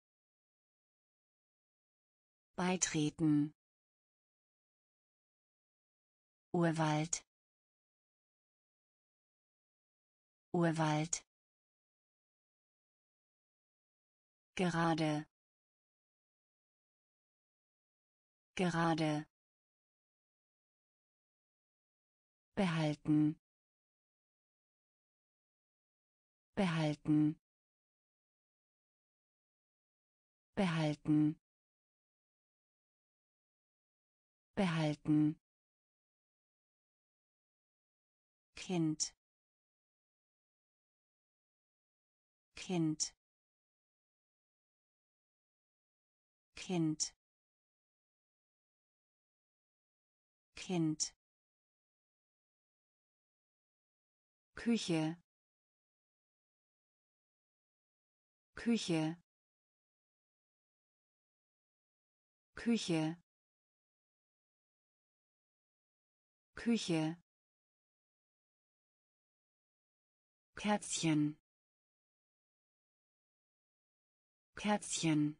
beitreten, Urwald, Urwald, gerade, gerade, behalten, behalten, behalten, behalten, Kind, Kind, Kind, Kind, Küche, Küche, Küche, Küche, Kerzchen, Kerzchen,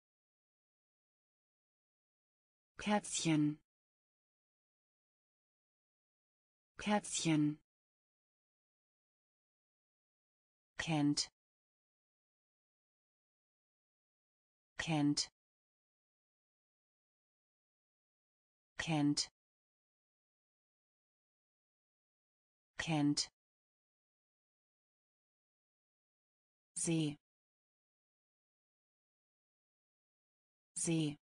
Kerzchen, Kerzchen, kennt kennt kennt kennt See See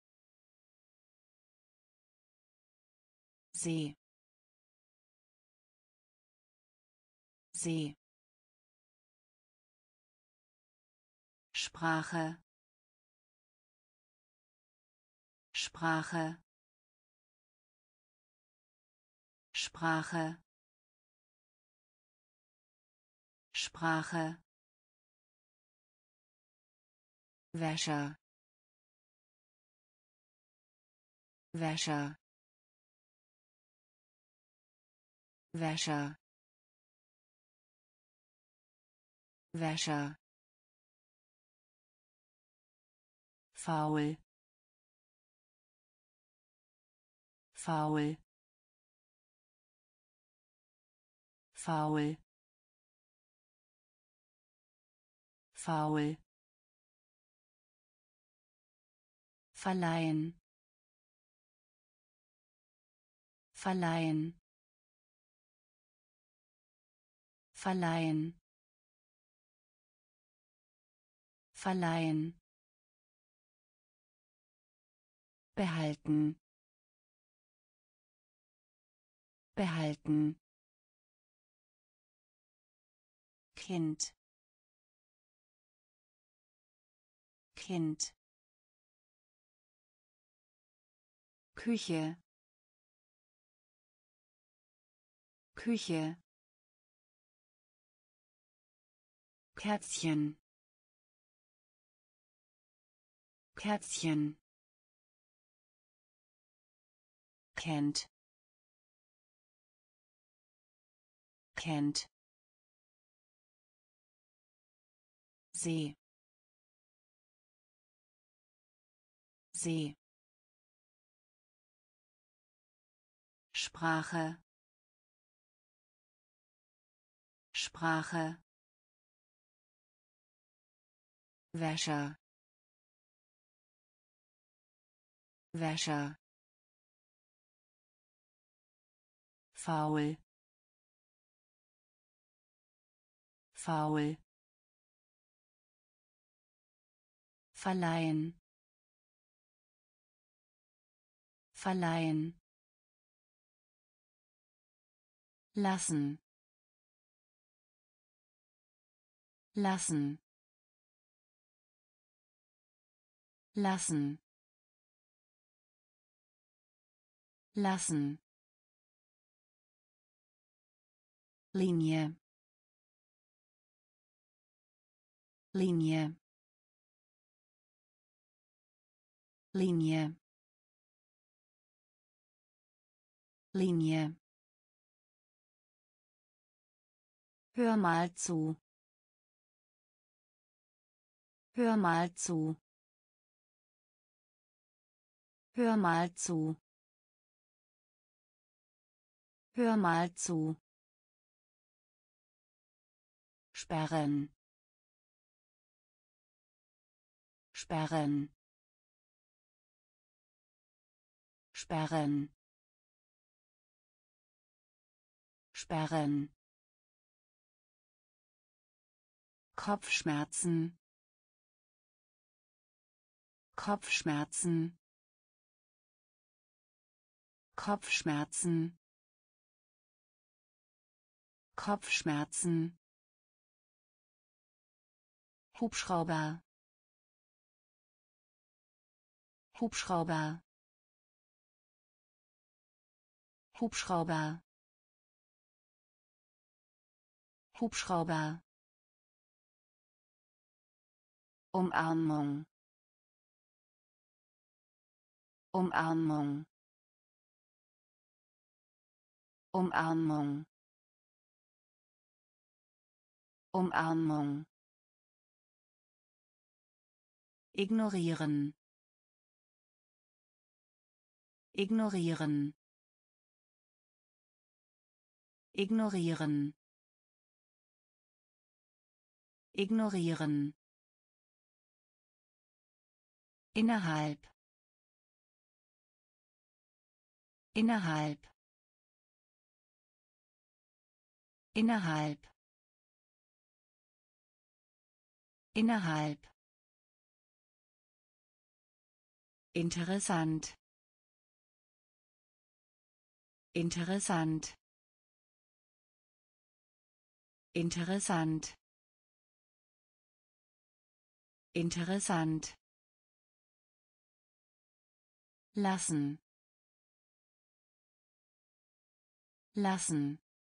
See See Sprache Sprache Sprache Sprache Wäscher Wäscher Wäscher Wäscher faul faul faul faul verleihen verleihen verleihen verleihen behalten behalten Kind Kind Küche Küche Kerzchen Kerzchen kennt kennt See See Sprache Sprache Wäscher Wäscher faul faul verleihen verleihen lassen lassen lassen lassen Linie Linie Linie Linie Hör mal zu Hör mal zu Hör mal zu Hör mal zu sperren sperren sperren sperren Kopfschmerzen Kopfschmerzen Kopfschmerzen Kopfschmerzen Hubschrauber Hubschrauber Hubschrauber Hubschrauber Umarmung Umarmung Umarmung Umarmung ignorieren ignorieren ignorieren Ignorieren. Innerhalb. Innerhalb. Innerhalb. Innerhalb. Interessant. Interessant. Interessant. Interessant. Lassen. Lassen.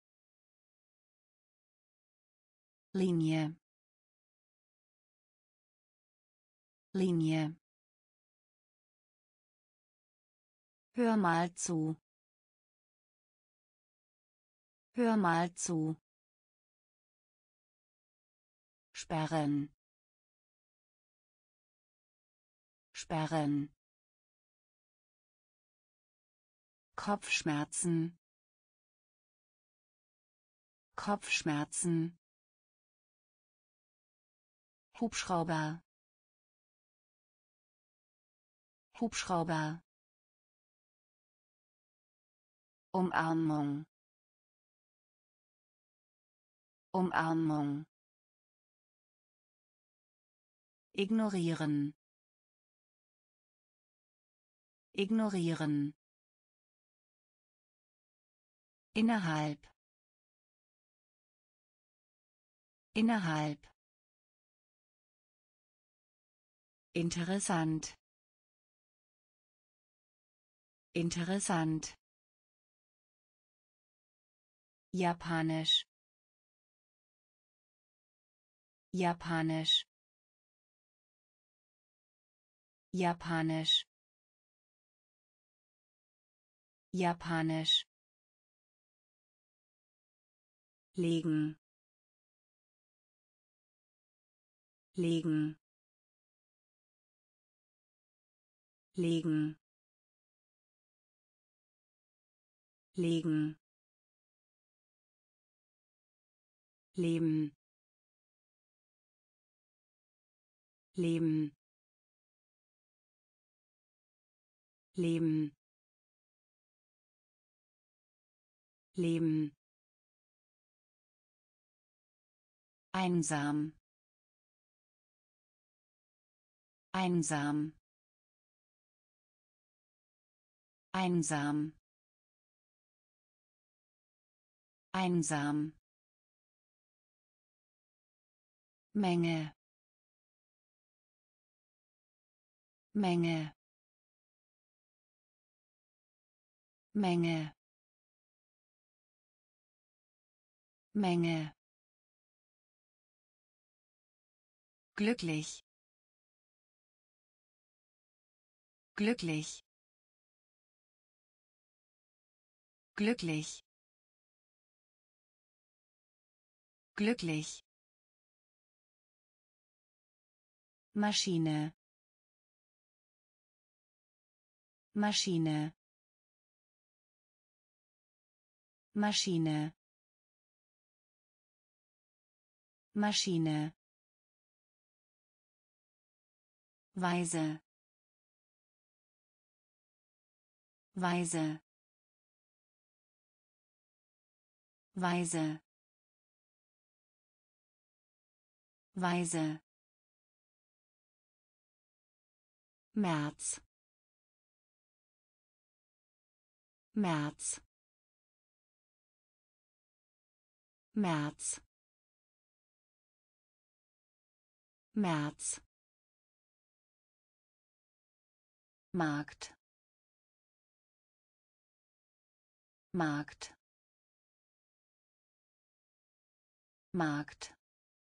Linie. Linie. Hör mal zu. Hör mal zu. Sperren. Sperren. Kopfschmerzen. Kopfschmerzen. Hubschrauber. Hubschrauber. Umarmung. Umarmung. Ignorieren. Ignorieren. Innerhalb. Innerhalb. Interessant. Interessant. Japanisch. Japanisch. Japanisch. Japanisch. Legen. Legen. Legen. Legen. Leben. Leben. Leben. Leben. Einsam. Einsam. Einsam. Einsam. Menge. Menge. Menge. Menge. Glücklich. Glücklich. Glücklich. Glücklich. Maschine. Maschine. Maschine. Maschine. Weise. Weise. Weise. Weise. März. März. März. März. Markt. Markt. Markt.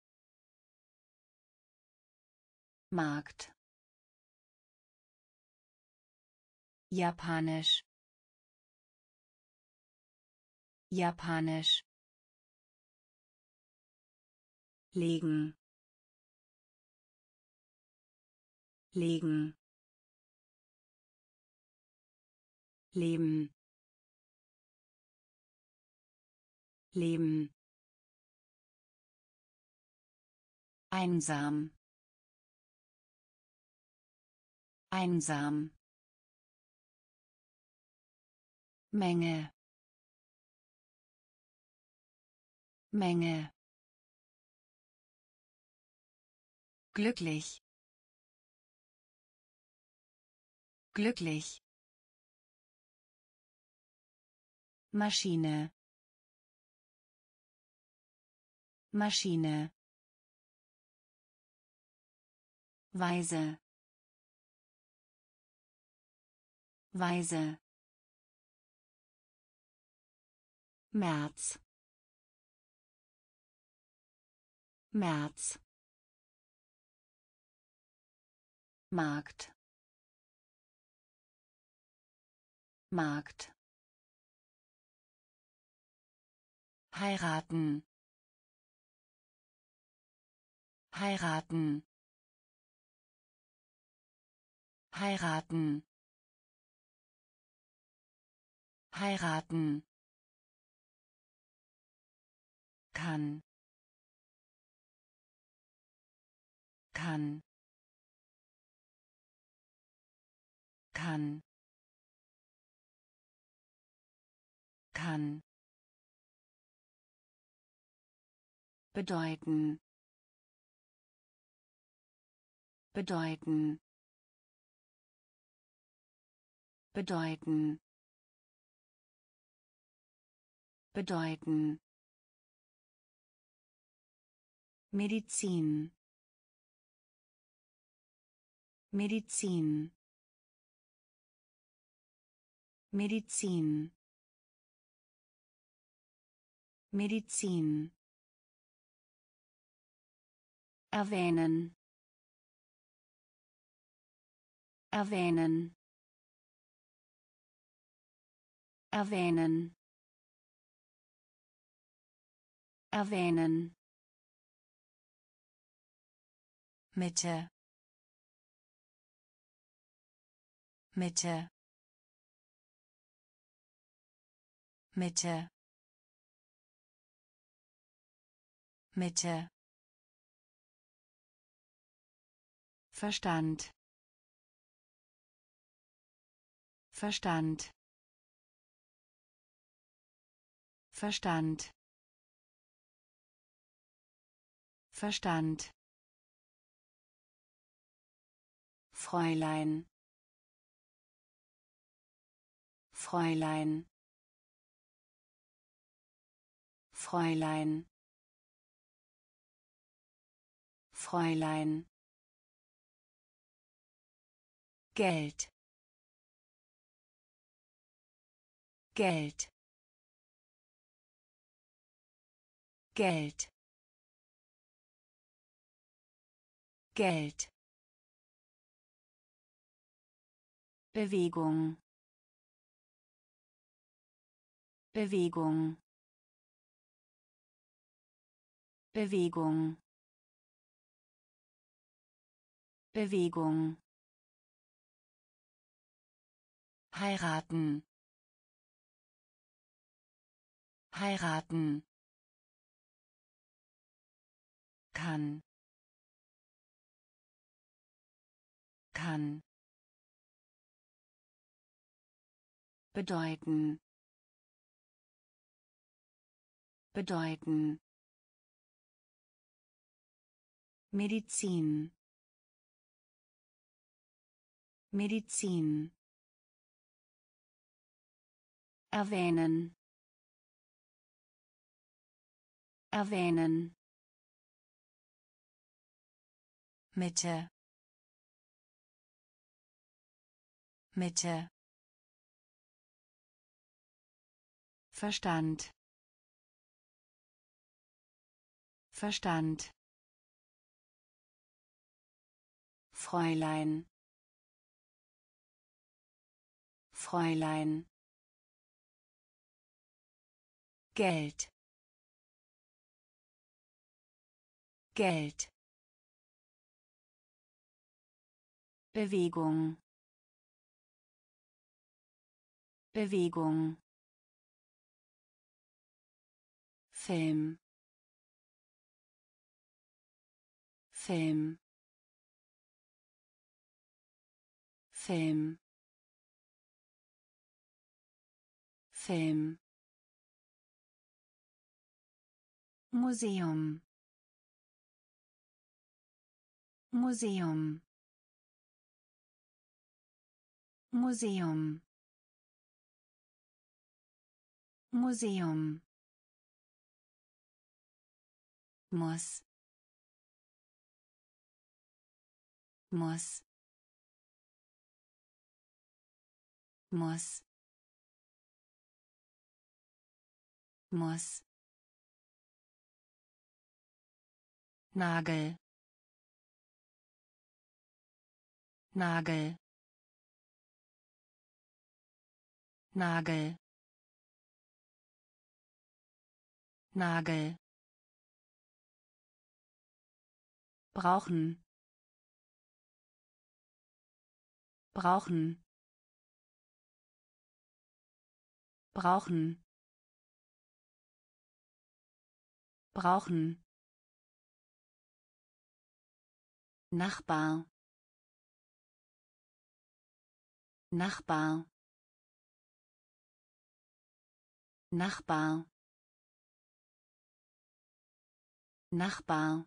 Markt. Japanisch. Japanisch. Legen. Legen. Leben. Leben. Einsam. Einsam. Menge. Menge. Glücklich. Glücklich. Maschine. Maschine. Weise. Weise. März. März. Markt. Markt. Heiraten. Heiraten. Heiraten. Heiraten. Kann. Kann. Kann. Kann. Bedeuten. Bedeuten. Bedeuten. Bedeuten. Medizin. Medizin. Medizin. Medizin. Erwähnen. Erwähnen. Erwähnen. Erwähnen. Mitte. Mitte. Mitte. Mitte. Verstand. Verstand. Verstand. Verstand. Fräulein. Fräulein. Fräulein. Fräulein. Geld. Geld. Geld. Geld. Bewegung. Bewegung. Bewegung. Bewegung. Heiraten. Heiraten. Kann. Kann. Bedeuten. Bedeuten. Medizin. Medizin. Erwähnen. Erwähnen. Mitte. Mitte. Verstand. Verstand. Fräulein. Fräulein. Geld. Geld. Bewegung. Bewegung. Film. Film, Film, Film. Museum, Museum, Museum, Museum. Muss, muss, muss, muss. Nagel, Nagel, Nagel, Nagel. Brauchen, brauchen, brauchen, brauchen. Nachbar, Nachbar, Nachbar, Nachbar.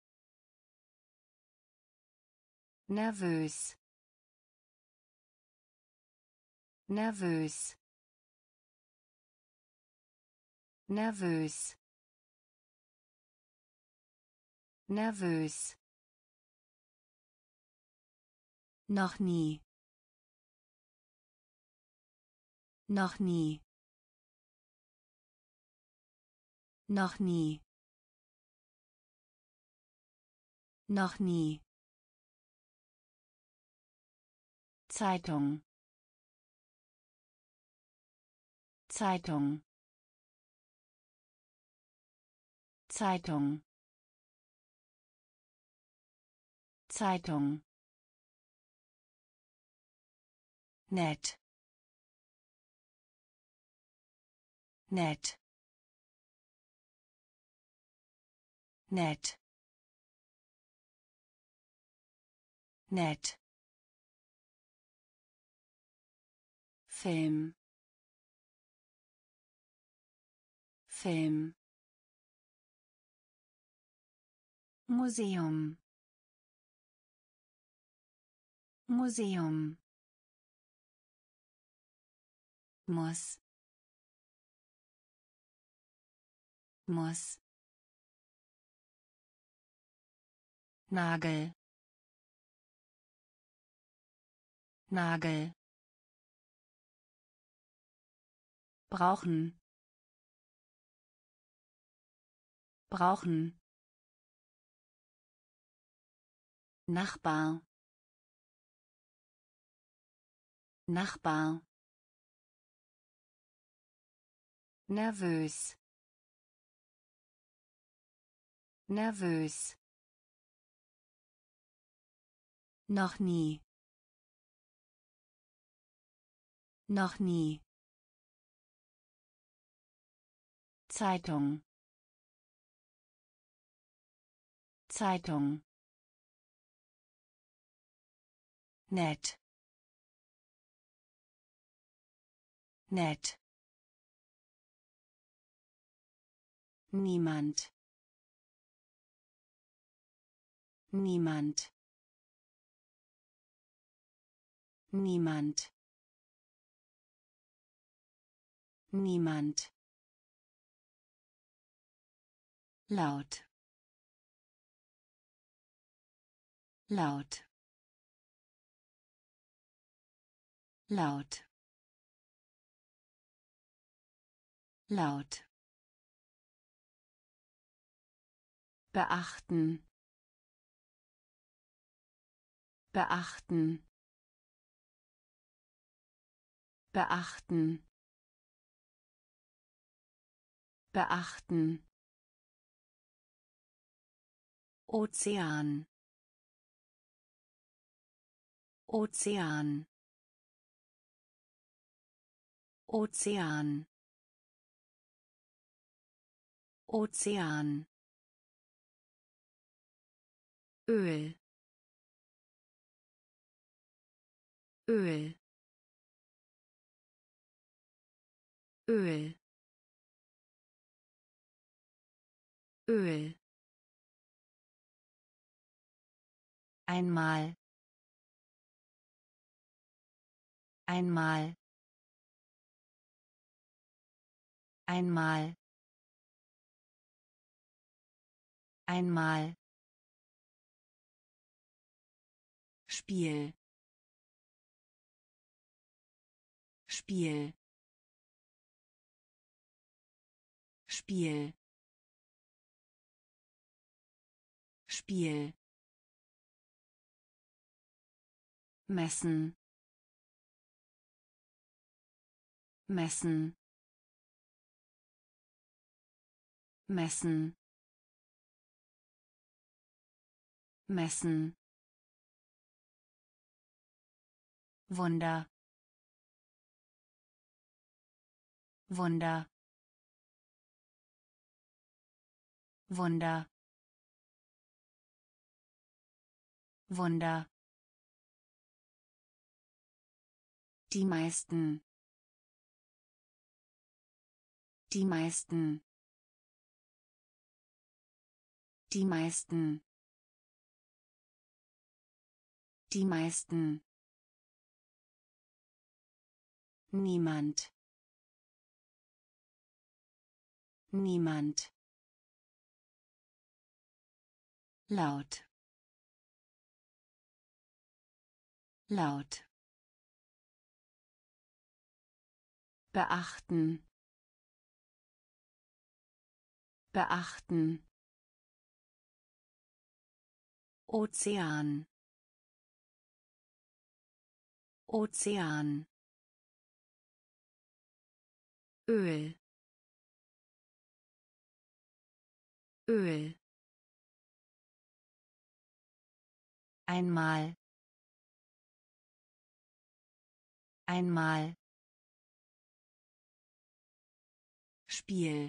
Nervös, nervös, nervös, nervös. Noch nie, noch nie, noch nie, noch nie. Zeitung, Zeitung, Zeitung, Zeitung. Nett, nett, nett, nett. Film, Film. Museum, Museum. Muss, muss. Nagel, Nagel. Brauchen, brauchen. Nachbar, Nachbar. Nervös, nervös. Noch nie, noch nie. Zeitung, Zeitung. Nett, nett. Niemand, niemand, niemand, niemand. Laut, laut, laut, laut. Beachten, beachten, beachten, beachten. Ozean, Ozean, Ozean, Ozean. Öl, Öl, Öl, Öl. Einmal, einmal, einmal, einmal. Spiel, Spiel, Spiel, Spiel. Messen, messen, messen, messen. Wunder, Wunder, Wunder, Wunder. Die meisten, die meisten, die meisten, die meisten. Niemand, niemand. Laut, laut. Beachten, beachten. Ozean, Ozean. Öl, Öl. Einmal, einmal. Spiel,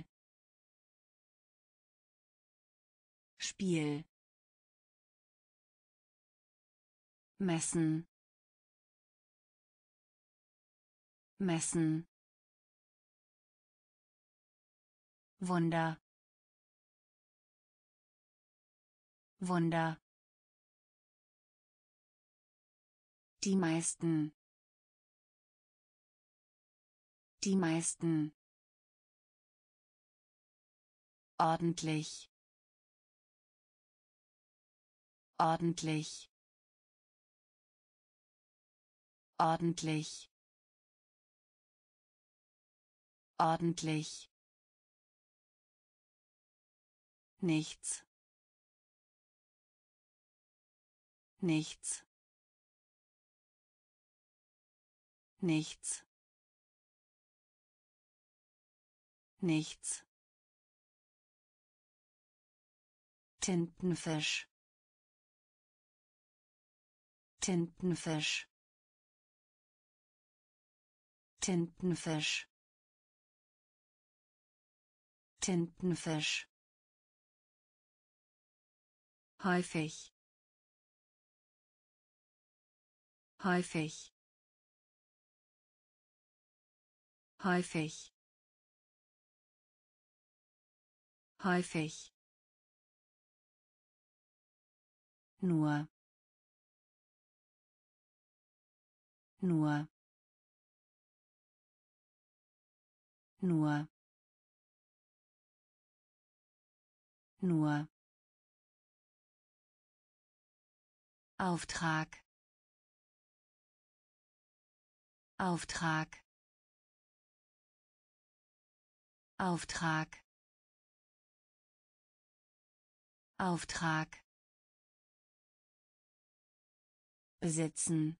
Spiel. Messen, messen. Wunder, Wunder. Die meisten, die meisten. Ordentlich, ordentlich, ordentlich, ordentlich. Nichts, nichts, nichts, nichts. Tintenfisch, Tintenfisch, Tintenfisch, Tintenfisch. Häufig, häufig, häufig, häufig. Nur, nur, nur, nur. Auftrag, Auftrag, Auftrag, Auftrag. Besitzen,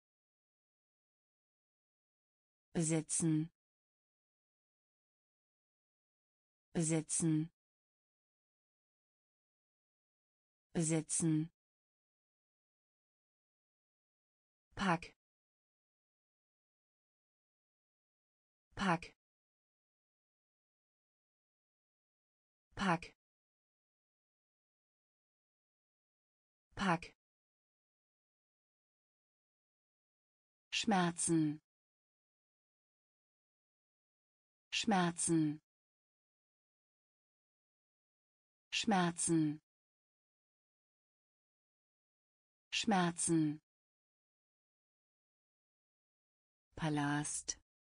besitzen, besitzen, besitzen. Pack, Pack, Pack. Pack. Schmerzen. Schmerzen. Schmerzen. Schmerzen. Palast.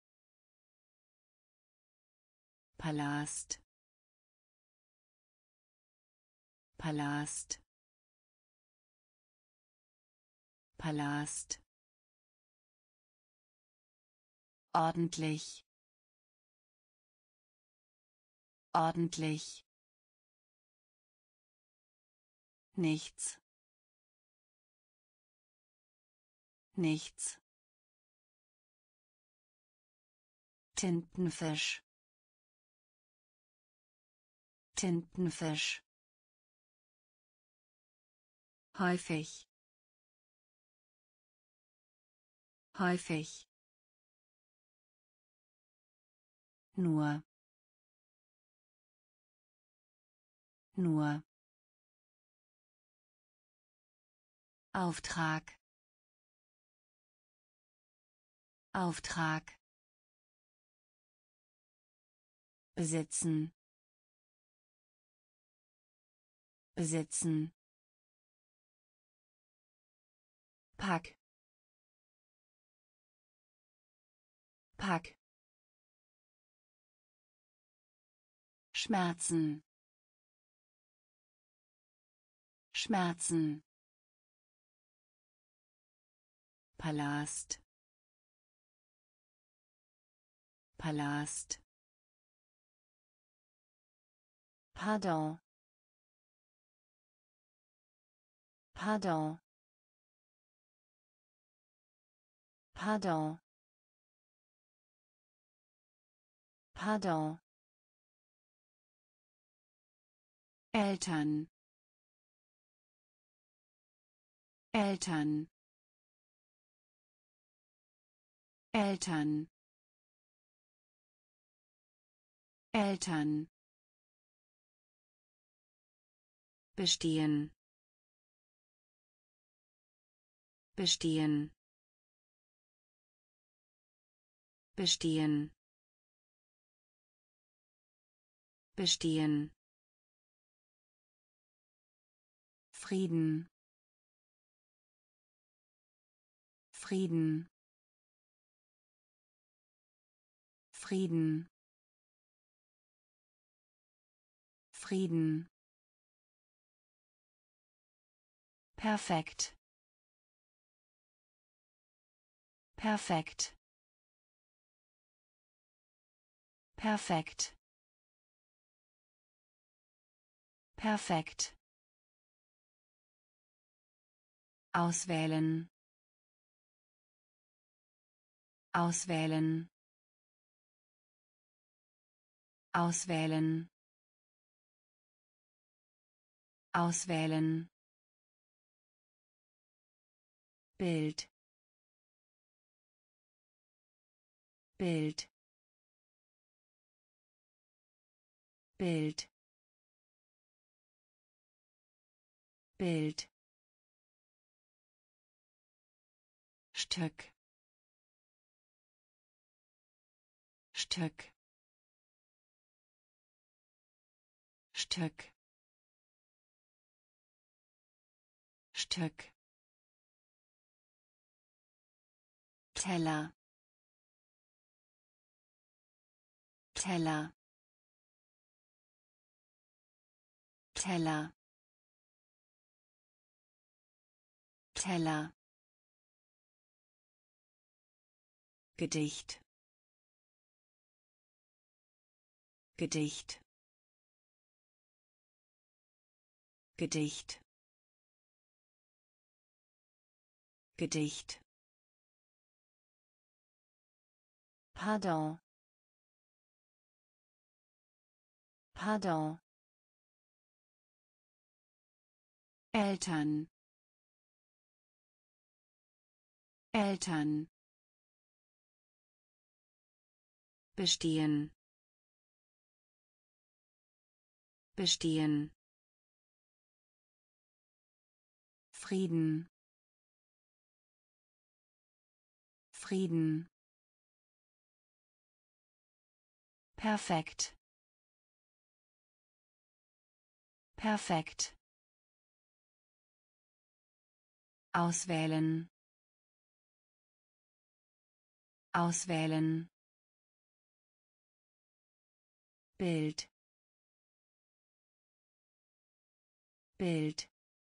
Palast. Palast. Palast. Ordentlich. Ordentlich. Nichts. Nichts. Tintenfisch. Tintenfisch. Häufig. Häufig. Nur. Nur. Auftrag. Auftrag. Besitzen. Besitzen. Pack. Pack. Schmerzen. Schmerzen. Palast. Palast. Pardon. Pardon. Pardon. Pardon. Eltern. Eltern. Eltern. Eltern. Bestehen. Bestehen. Bestehen. Bestehen. Frieden. Frieden. Frieden. Frieden. Perfekt. Perfekt. Perfekt. Perfekt. Auswählen. Auswählen. Auswählen. Auswählen. Bild. Bild. Bild. Bild. Stück. Stück. Stück. Stück. Teller. Teller. Teller. Teller. Gedicht. Gedicht. Gedicht. Gedicht. Pardon. Pardon. Eltern. Eltern. Bestehen. Bestehen. Frieden, Frieden, perfekt, perfekt, auswählen, auswählen, Bild, Bild,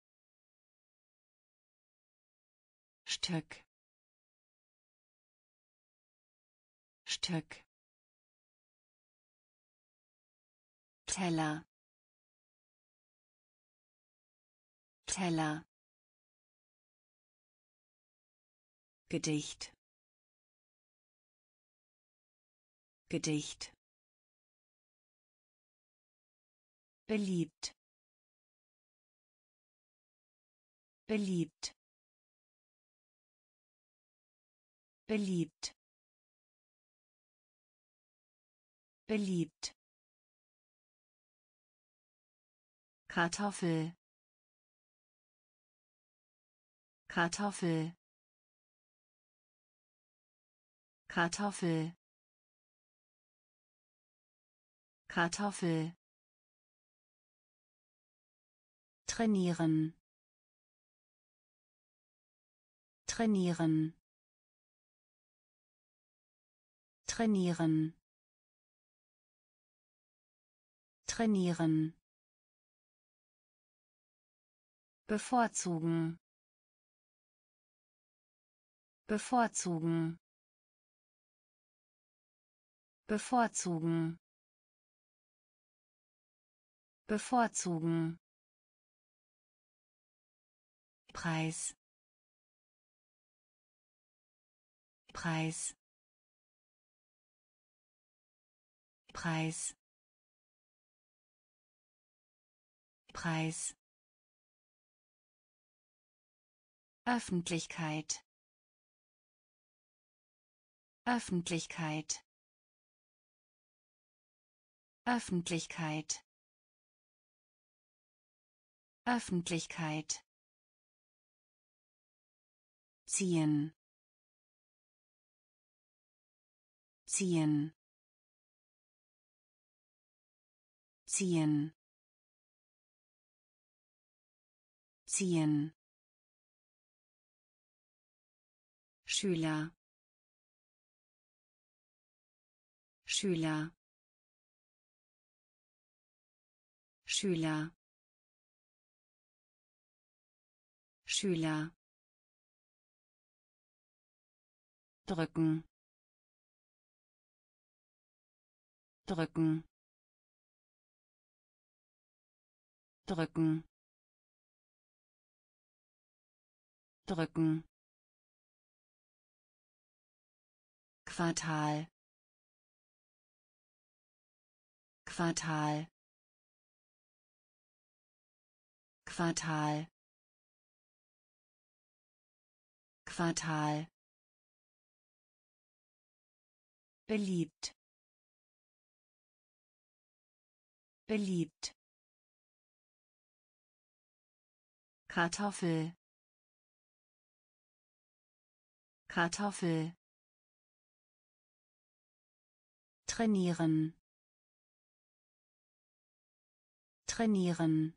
Stück, Stück, Teller, Teller, Gedicht, Gedicht, beliebt, beliebt, beliebt, beliebt, Kartoffel, Kartoffel, Kartoffel, Kartoffel, trainieren, trainieren, trainieren, trainieren, bevorzugen, bevorzugen, bevorzugen, bevorzugen, Preis, Preis, Preis, Preis, Öffentlichkeit, Öffentlichkeit, Öffentlichkeit, Öffentlichkeit, ziehen, ziehen, ziehen, ziehen, Schüler, Schüler, Schüler, Schüler, drücken, drücken, drücken, drücken, Quartal, Quartal, Quartal, Quartal, beliebt, beliebt, Kartoffel, Kartoffel, trainieren, trainieren,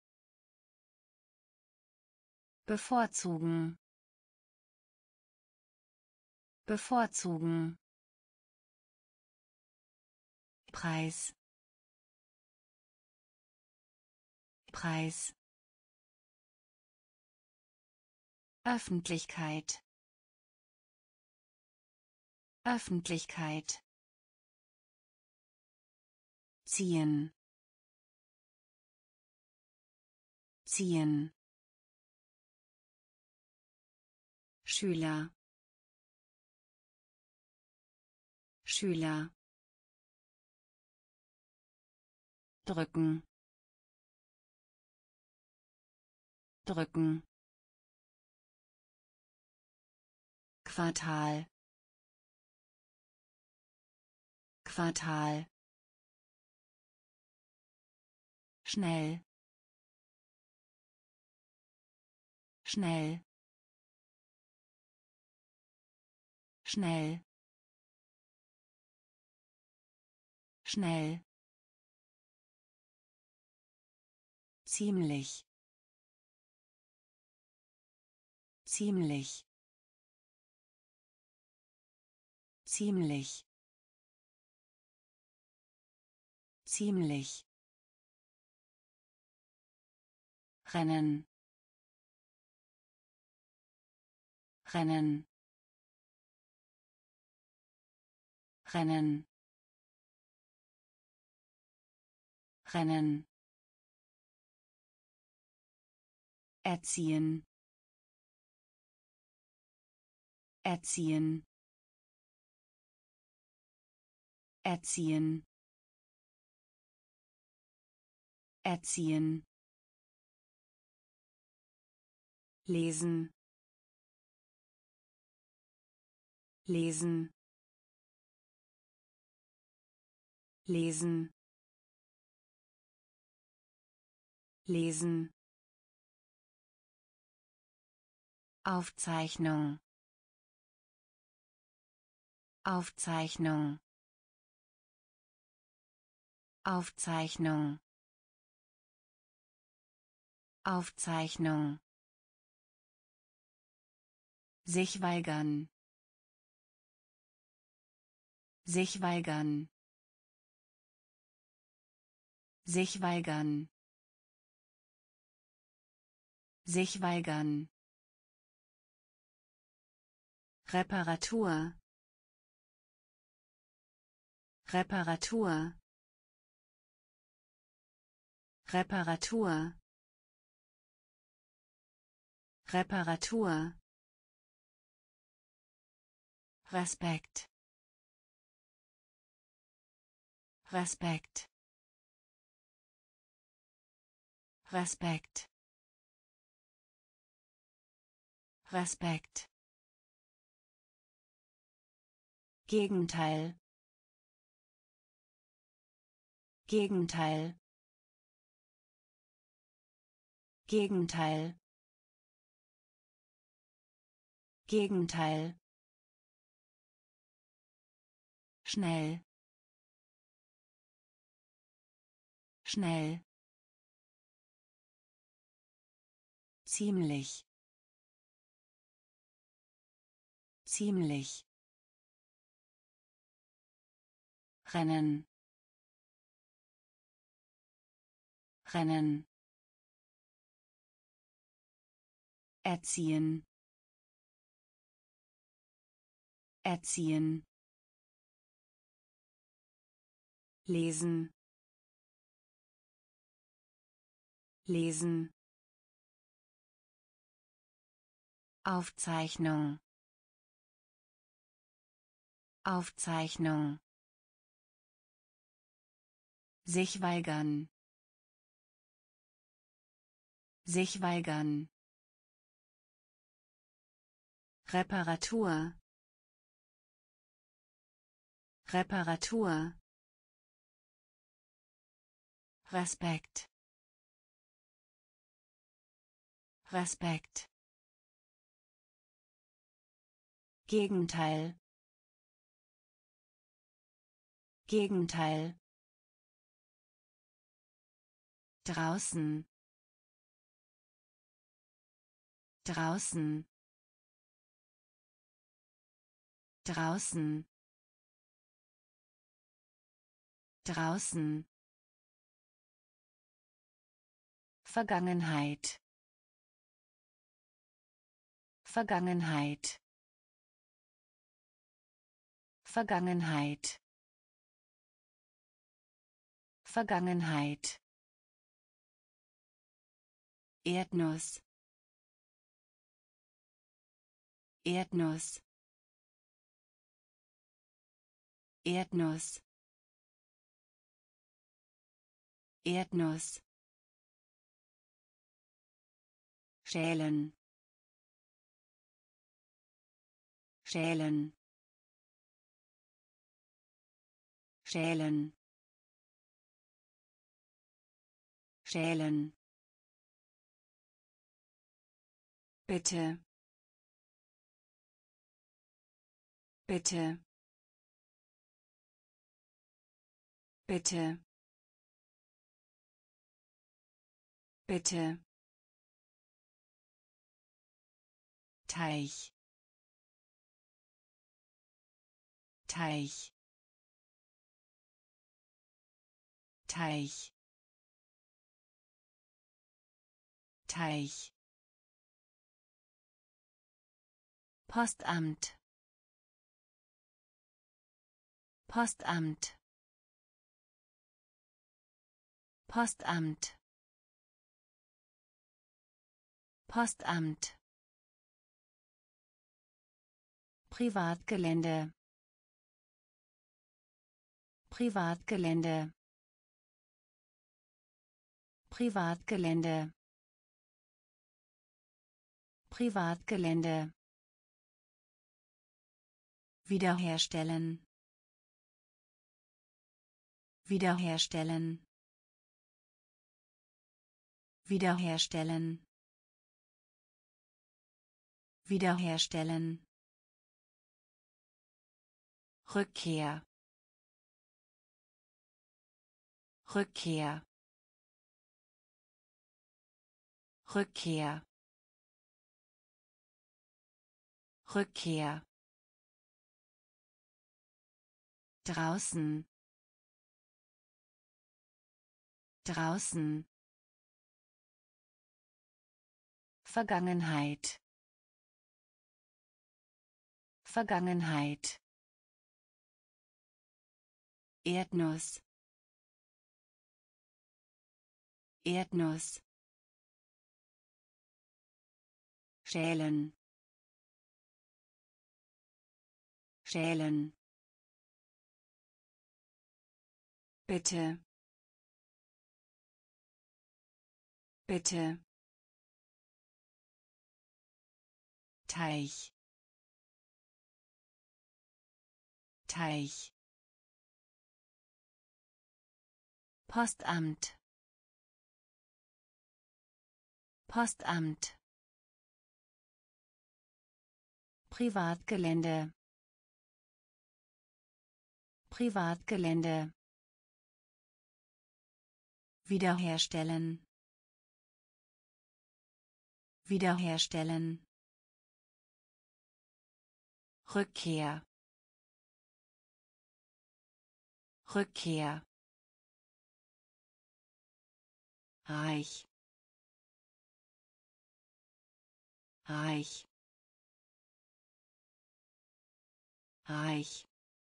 bevorzugen, bevorzugen, Preis, Preis, Öffentlichkeit, Öffentlichkeit, ziehen, ziehen, Schüler, Schüler, drücken, drücken, Quartal, Quartal, schnell, schnell, schnell, schnell, ziemlich, ziemlich, ziemlich, ziemlich, rennen, rennen, rennen, rennen, erziehen, erziehen, erziehen, erziehen, lesen, lesen, lesen, lesen, Aufzeichnung, Aufzeichnung, Aufzeichnung, Aufzeichnung, sich weigern, sich weigern, sich weigern, sich weigern, Reparatur, Reparatur, Reparatur, Reparatur, Respekt, Respekt, Respekt, Respekt, Gegenteil, Gegenteil, Gegenteil, Gegenteil, schnell, schnell, ziemlich, ziemlich, rennen, rennen, erziehen, erziehen, lesen, lesen, Aufzeichnung, Aufzeichnung, sich weigern, sich weigern, Reparatur, Reparatur, Respekt, Respekt, Gegenteil, Gegenteil, draußen, draußen, draußen, draußen, Vergangenheit, Vergangenheit, Vergangenheit, Vergangenheit, Erdnuss, Erdnuss, Erdnuss, Erdnuss, schälen, schälen, schälen, schälen, Bitte. Bitte. Bitte. Bitte. Teich. Teich. Teich. Teich. Postamt. Postamt. Postamt. Postamt. Privatgelände. Privatgelände. Privatgelände. Privatgelände. Wiederherstellen. Wiederherstellen. Wiederherstellen. Wiederherstellen. Rückkehr. Rückkehr. Rückkehr. Rückkehr. Draußen. Draußen. Vergangenheit. Vergangenheit. Erdnuss. Erdnuss. Schälen. Schälen. Bitte. Bitte. Teich. Teich. Postamt. Postamt. Privatgelände. Privatgelände. Wiederherstellen. Wiederherstellen. Rückkehr. Rückkehr. Reich. Reich. Reich.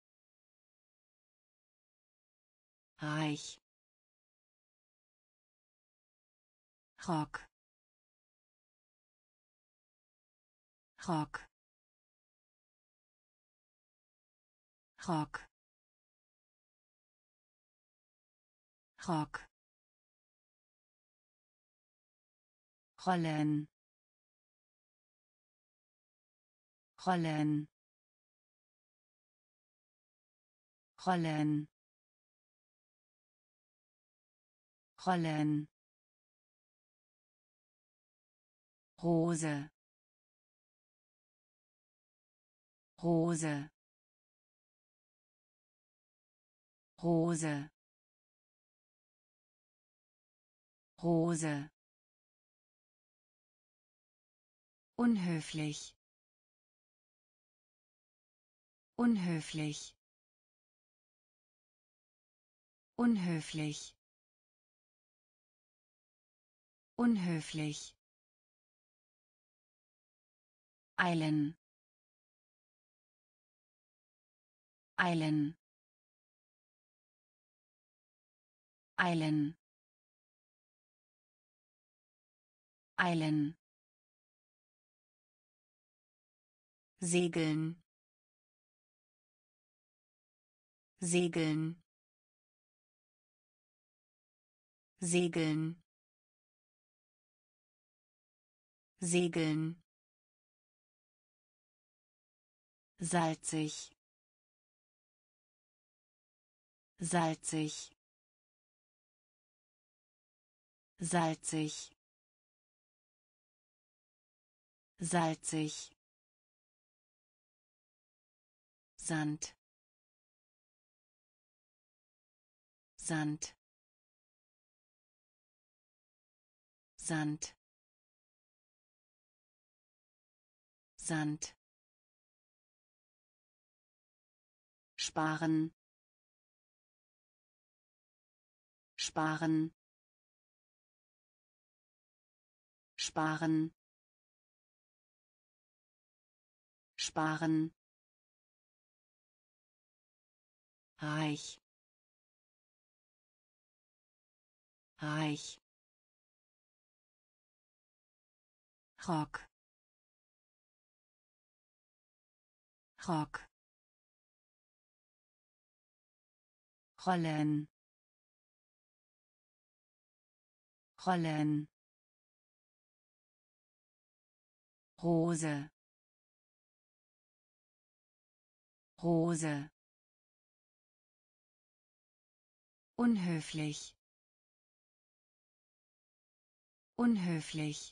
Reich. Rock. Rock. Rock. Rock. Rollen. Rollen. Rollen. Rollen. Rose. Rose. Rose. Rose. Unhöflich. Unhöflich. Unhöflich. Unhöflich. Eilen. Eilen. Eilen. Eilen. Segeln. Segeln. Segeln. Segeln. Salzig. Salzig. Salzig. salzig, Sand, Sand, Sand, Sand, sparen, sparen, sparen, sparen, reich, reich, Rock, Rock, Rollen, Rollen, Rose, Rose, unhöflich, unhöflich,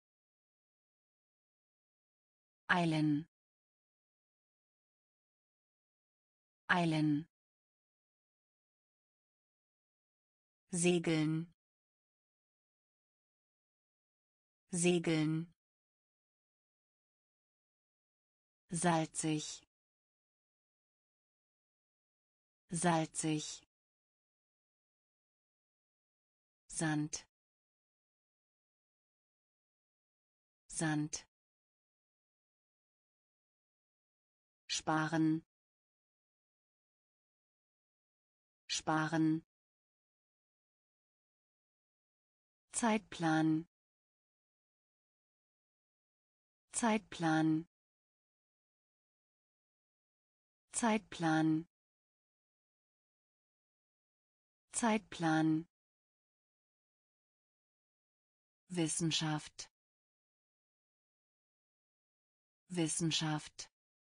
eilen, eilen, segeln, segeln, salzig, salzig, Sand, Sand, sparen, sparen, Zeitplan, Zeitplan, Zeitplan, Zeitplan, Wissenschaft, Wissenschaft,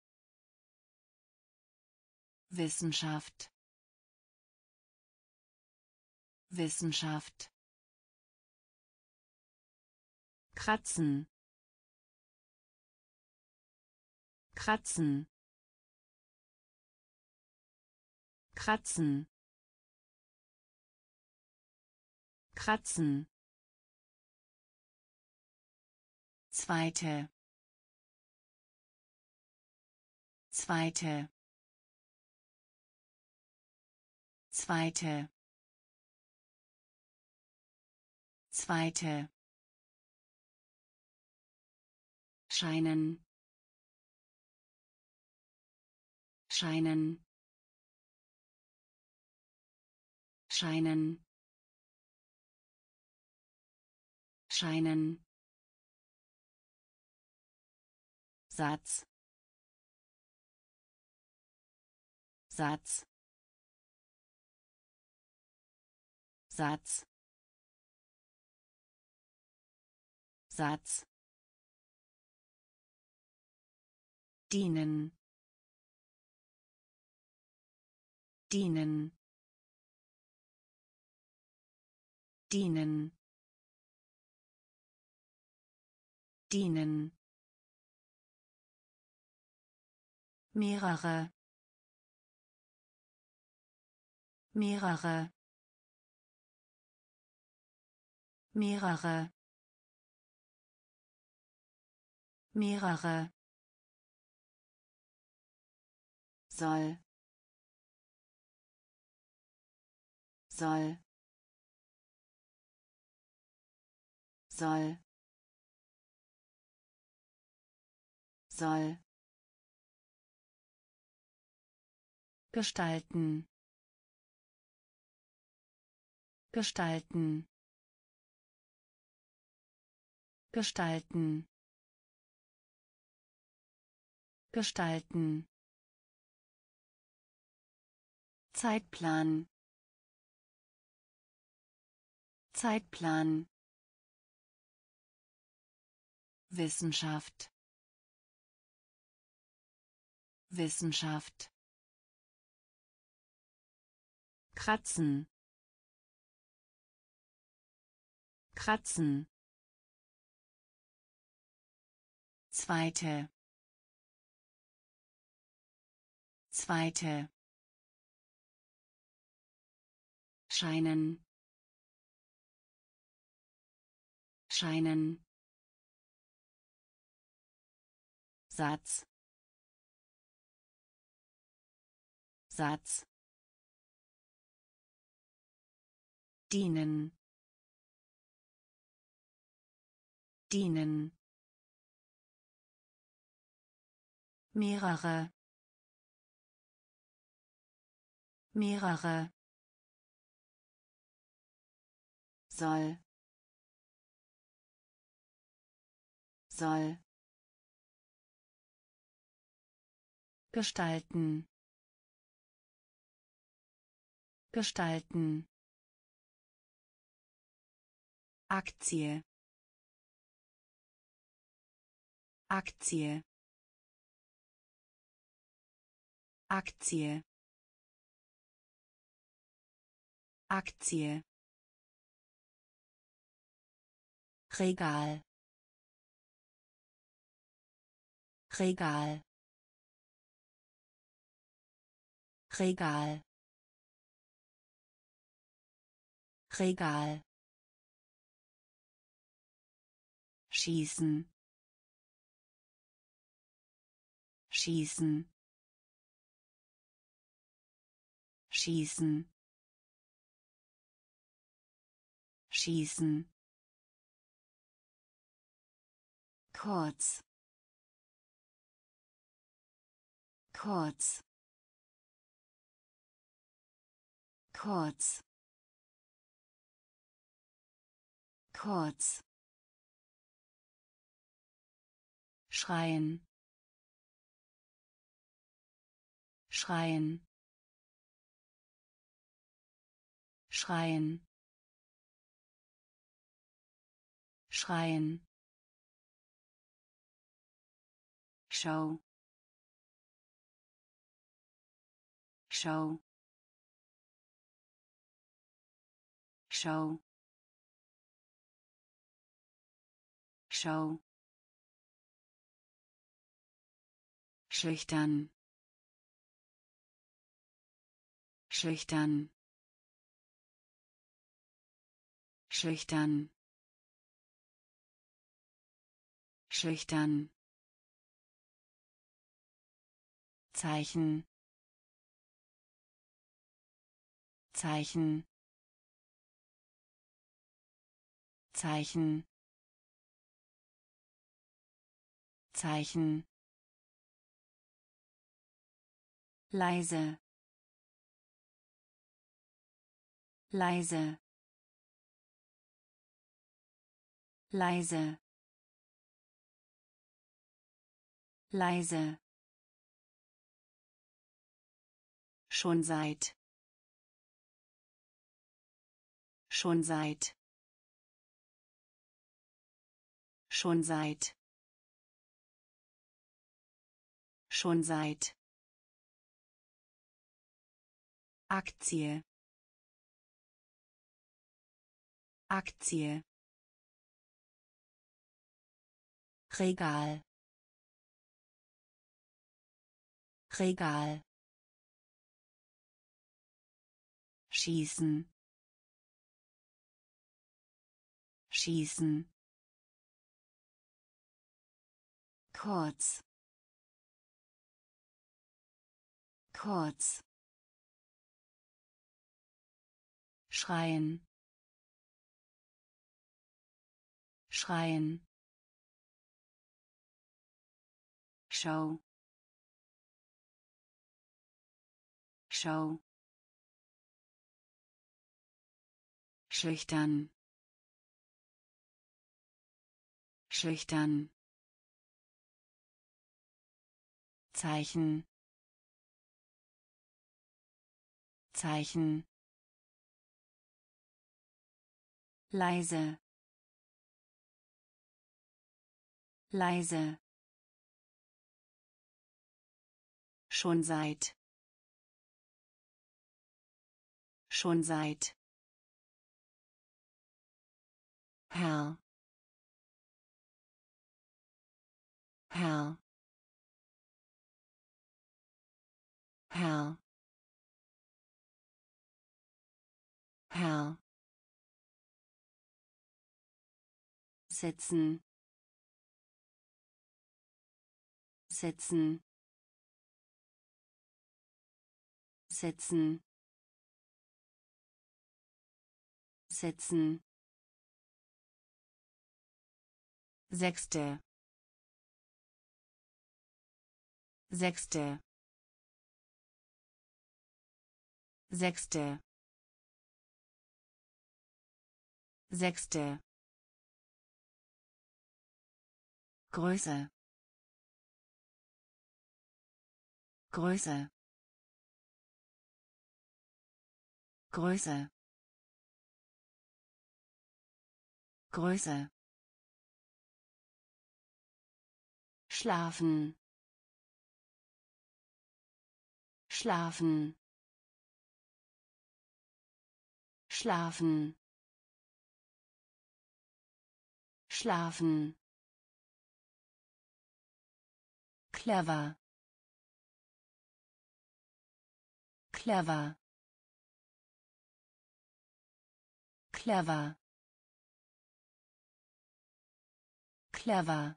Wissenschaft, Wissenschaft, kratzen, kratzen, kratzen, kratzen, zweite, zweite, zweite, zweite, scheinen, scheinen, scheinen, scheinen, Satz, Satz, Satz, Satz, dienen, dienen, dienen, dienen, mehrere, mehrere, mehrere, mehrere, soll, soll, soll, soll, gestalten, gestalten, gestalten, gestalten, Zeitplan, Zeitplan, Wissenschaft, Wissenschaft, kratzen, kratzen, zweite, zweite, scheinen, scheinen, Satz, Satz, dienen, dienen, mehrere, mehrere, soll, soll, gestalten, gestalten, Aktie, Aktie, Aktie, Aktie, Regal, Regal, Regal, Regal, schießen, schießen, schießen, schießen, kurz, kurz, kurz, kurz, schreien, schreien, schreien, schreien, Show, Show, Show, Show, schüchtern, schüchtern, schüchtern, schüchtern, Zeichen, Zeichen, Zeichen, Zeichen, leise, leise, leise, leise, schon seit, schon seit, schon seit, schon seit, Aktie, Aktie, Regal, Regal, schießen, schießen, kurz, kurz, schreien, schreien, Show, Show, schüchtern, schüchtern, Zeichen, Zeichen, leise, leise, schon seit, schon seit, Herr, hell, hell, hell, sitzen, sitzen, sitzen, sitzen, sechste, sechste, sechste, sechste, Größe, Größe, Größe, Größe, schlafen, schlafen, schlafen, schlafen, clever, clever, clever, clever,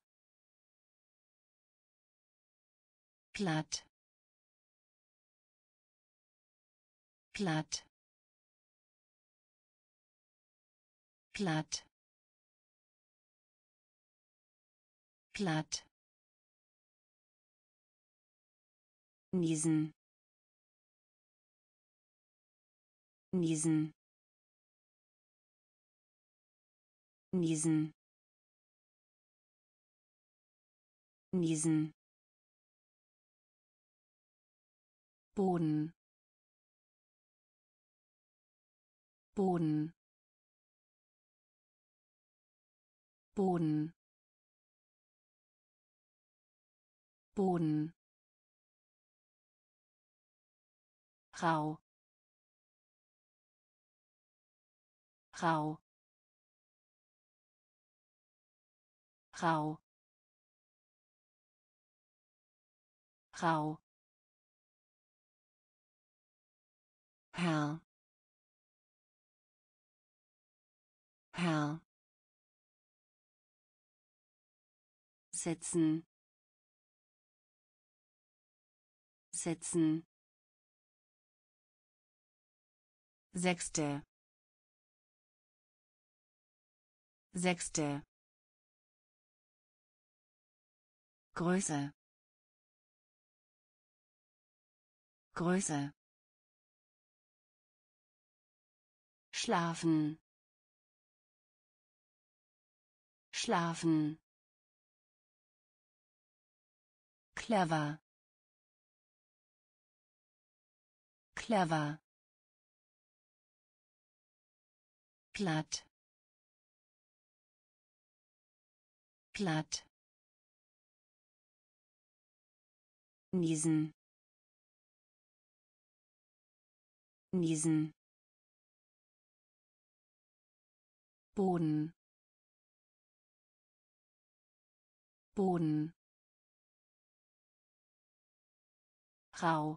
platt, platt, platt, platt, niesen, niesen, niesen, niesen, Boden, Boden, Boden, Boden, rau, rau, rau, rau, hell, hell, sitzen, sitzen, sechste, sechste, Größe, Größe, schlafen, schlafen, clever, clever, platt, platt, niesen, niesen, Boden, Boden, rau,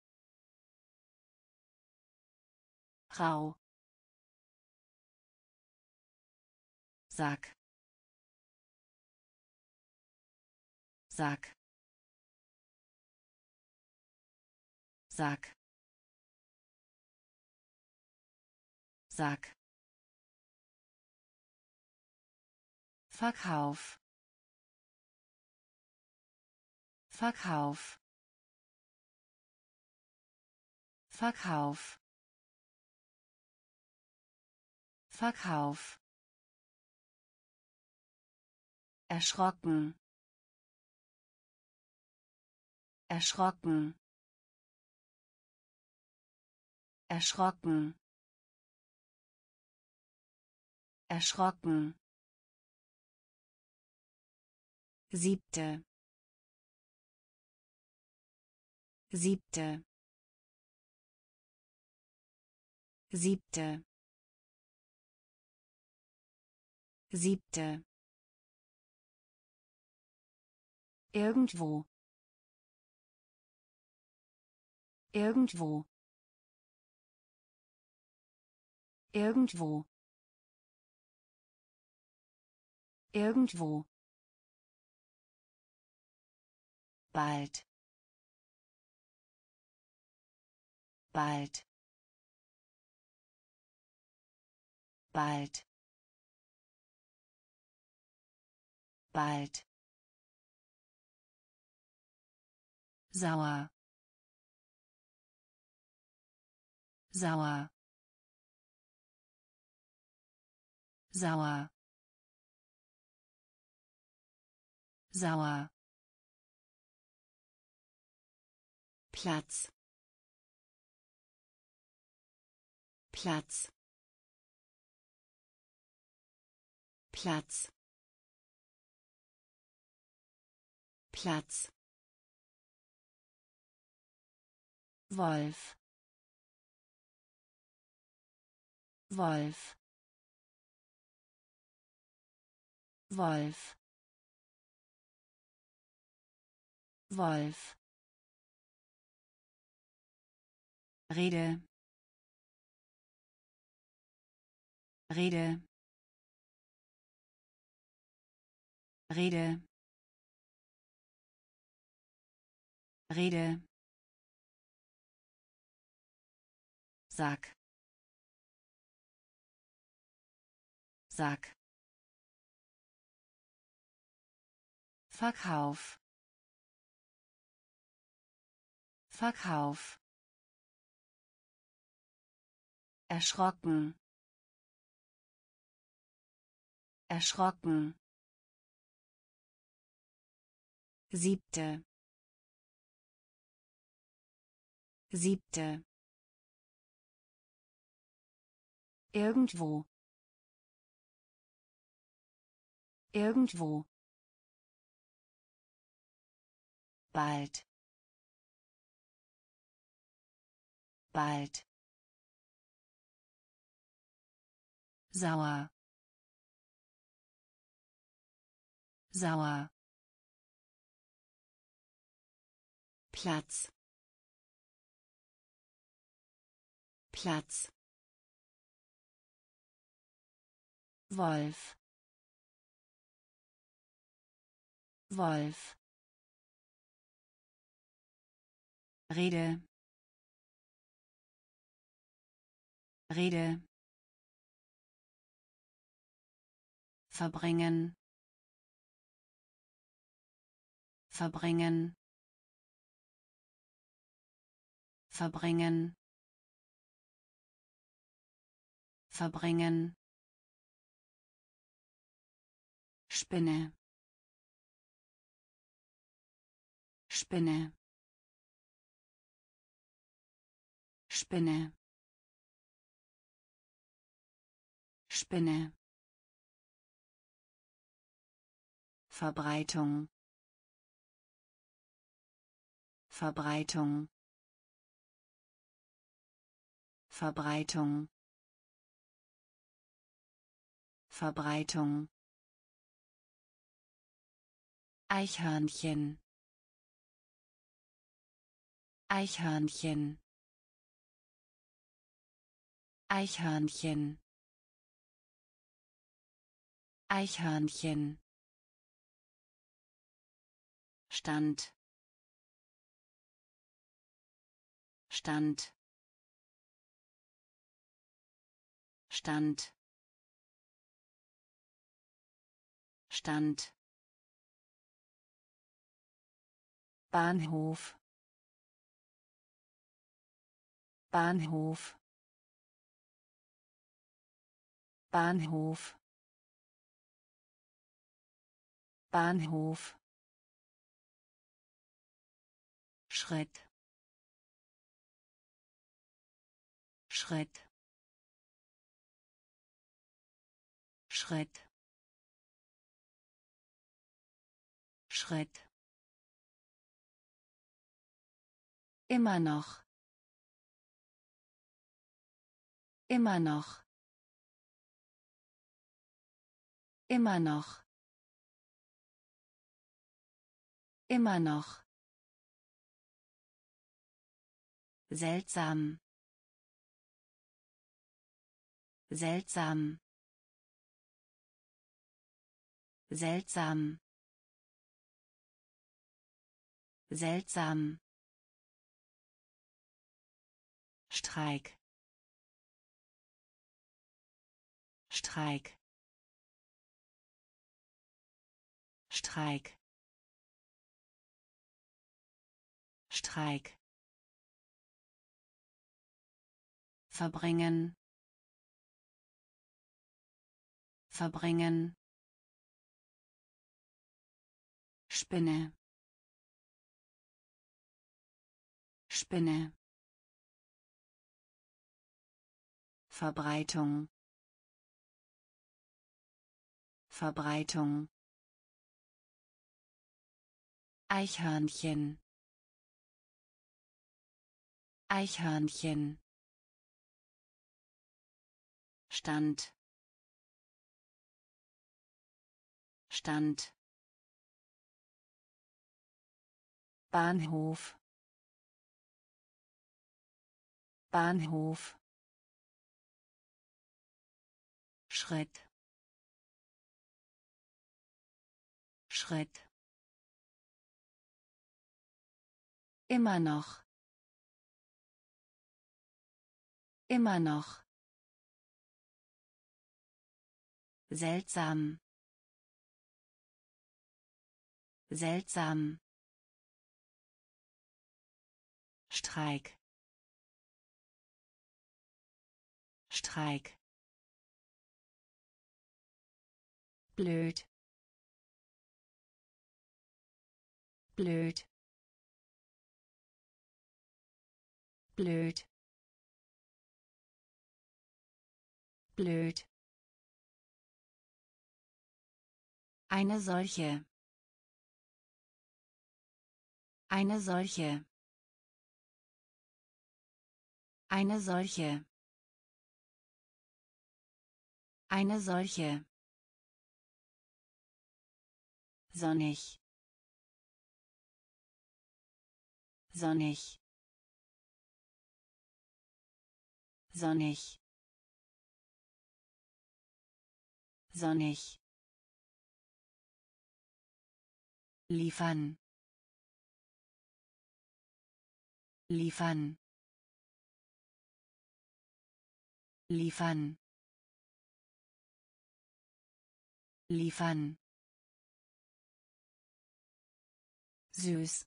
rau, Sack, Sack, Sack, Sack, Verkauf, Verkauf, Verkauf, Verkauf, erschrocken, erschrocken, erschrocken, erschrocken, siebte, siebte, siebte, siebte, Irgendwo. Irgendwo. Irgendwo. Irgendwo. Bald. Bald. Bald. Bald. Sauer. Sauer. Sauer. Sauer. Platz. Platz. Platz. Platz. Wolf. Wolf. Wolf. Wolf. Rede. Rede. Rede. Rede. Sack. Sack. Verkauf. Verkauf. Erschrocken. Erschrocken. Siebte. Siebte. Irgendwo. Irgendwo. Bald. Bald. Sauer. Sauer. Platz. Platz. Wolf. Wolf. Rede. Rede. Verbringen. Verbringen. Verbringen. Verbringen. Spinne. Spinne. Spinne. Spinne. Verbreitung. Verbreitung. Verbreitung. Verbreitung. Eichhörnchen. Eichhörnchen. Eichhörnchen. Eichhörnchen. Stand. Stand. Stand. Stand. Bahnhof. Bahnhof. Bahnhof. Bahnhof. Schritt. Schritt. Schritt. Schritt. Immer noch. Immer noch. Immer noch. Immer noch. Seltsam. Seltsam. Seltsam. Seltsam. Streik. Streik. Streik. Streik. Verbringen. Verbringen. Spinne. Spinne. Verbreitung. Verbreitung. Eichhörnchen. Eichhörnchen. Stand. Stand. Bahnhof. Bahnhof. Schritt. Schritt. Immer noch. Immer noch. Seltsam. Seltsam. Streik. Streik. Blöd. Blöd. Blöd. Blöd. Eine solche. Eine solche. Eine solche. Eine solche. Sonnig. Sonnig. Sonnig. Sonnig. Liefern. Liefern. Liefern. Liefern. Süß.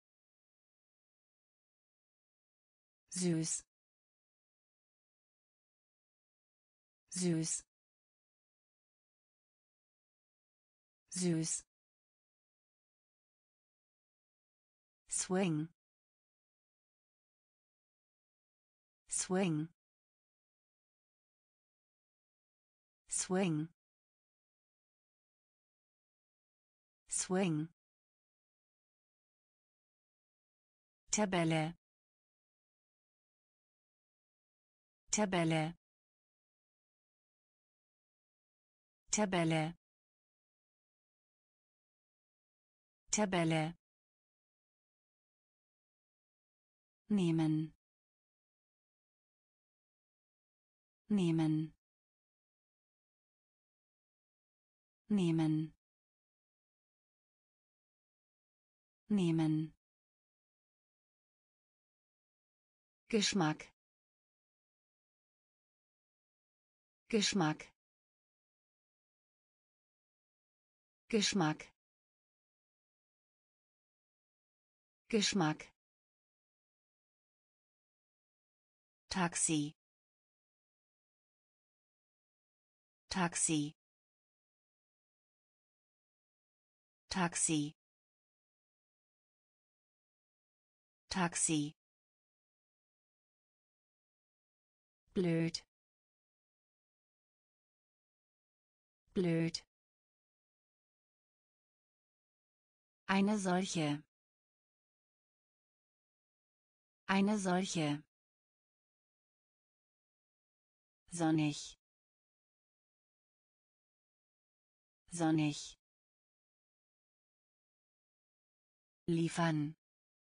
Süß. Süß. Süß. Swing. Swing. Swing. Swing. Tabelle. Tabelle. Tabelle. Tabelle. Nehmen. Nehmen. Nehmen. Nehmen. Geschmack. Geschmack. Geschmack. Geschmack. Taxi. Taxi. Taxi. Taxi. Blöd. Blöd. Eine solche. Eine solche. Sonnig. Sonnig. liefern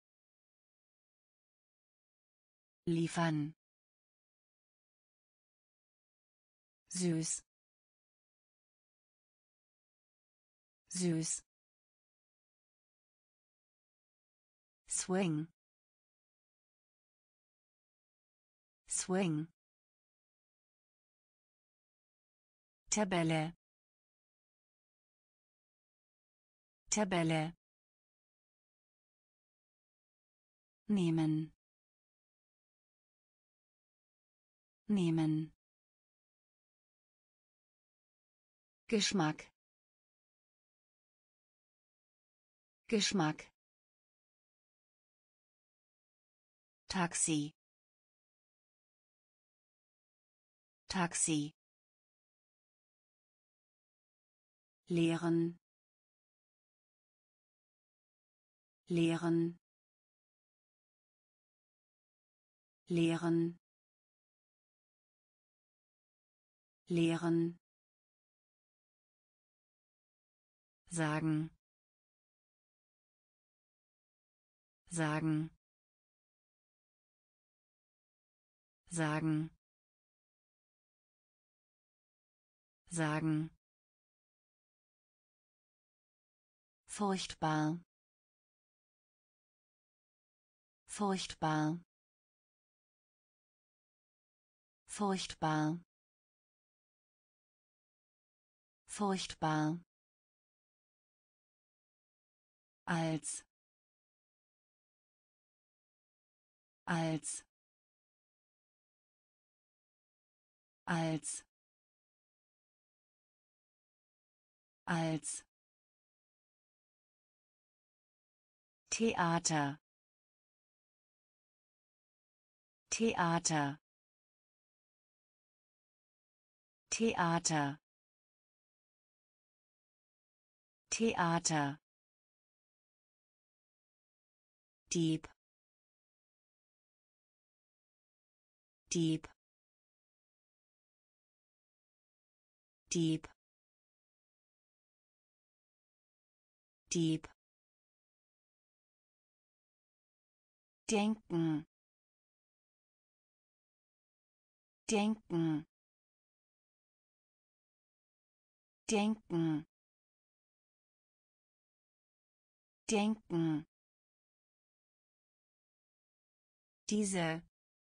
liefern süß süß swing swing Tabelle Tabelle nehmen nehmen Geschmack Geschmack Taxi Taxi lehren lehren lehren lehren sagen sagen sagen sagen furchtbar furchtbar furchtbar furchtbar als als als als Theater Theater Theater Theater Dieb Dieb Dieb Dieb denken denken denken denken diese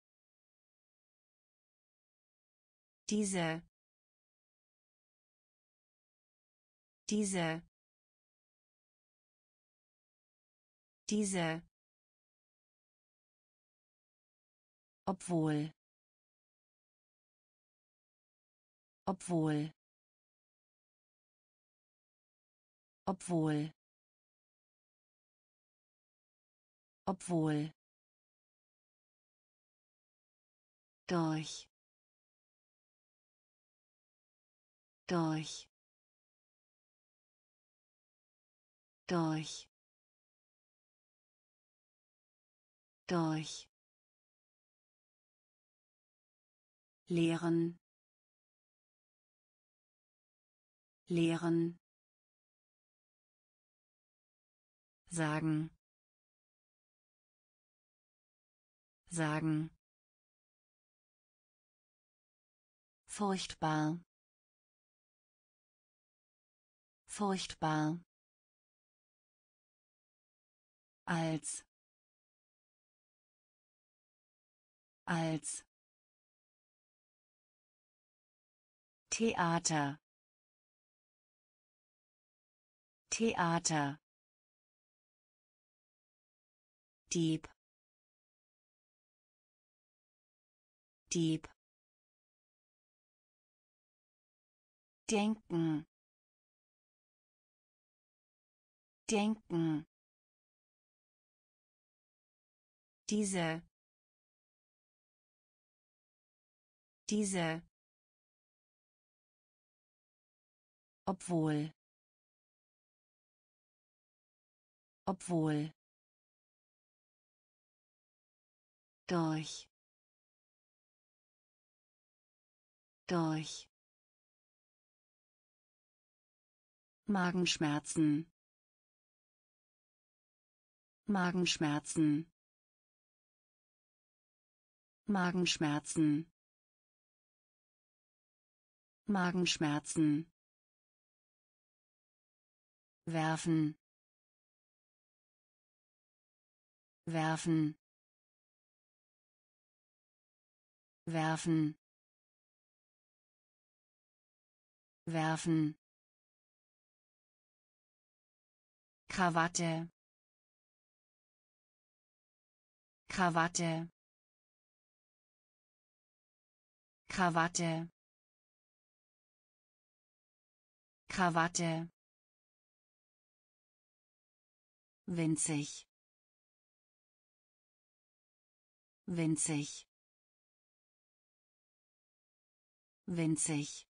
diese diese diese obwohl obwohl obwohl obwohl durch durch durch durch lehren lehren sagen sagen furchtbar furchtbar als als Theater Theater Dieb Dieb denken denken diese diese obwohl obwohl durch durch Magenschmerzen Magenschmerzen, Magenschmerzen, Magenschmerzen, werfen, werfen, werfen, werfen, Krawatte, Krawatte, Krawatte, Krawatte, winzig, winzig, winzig,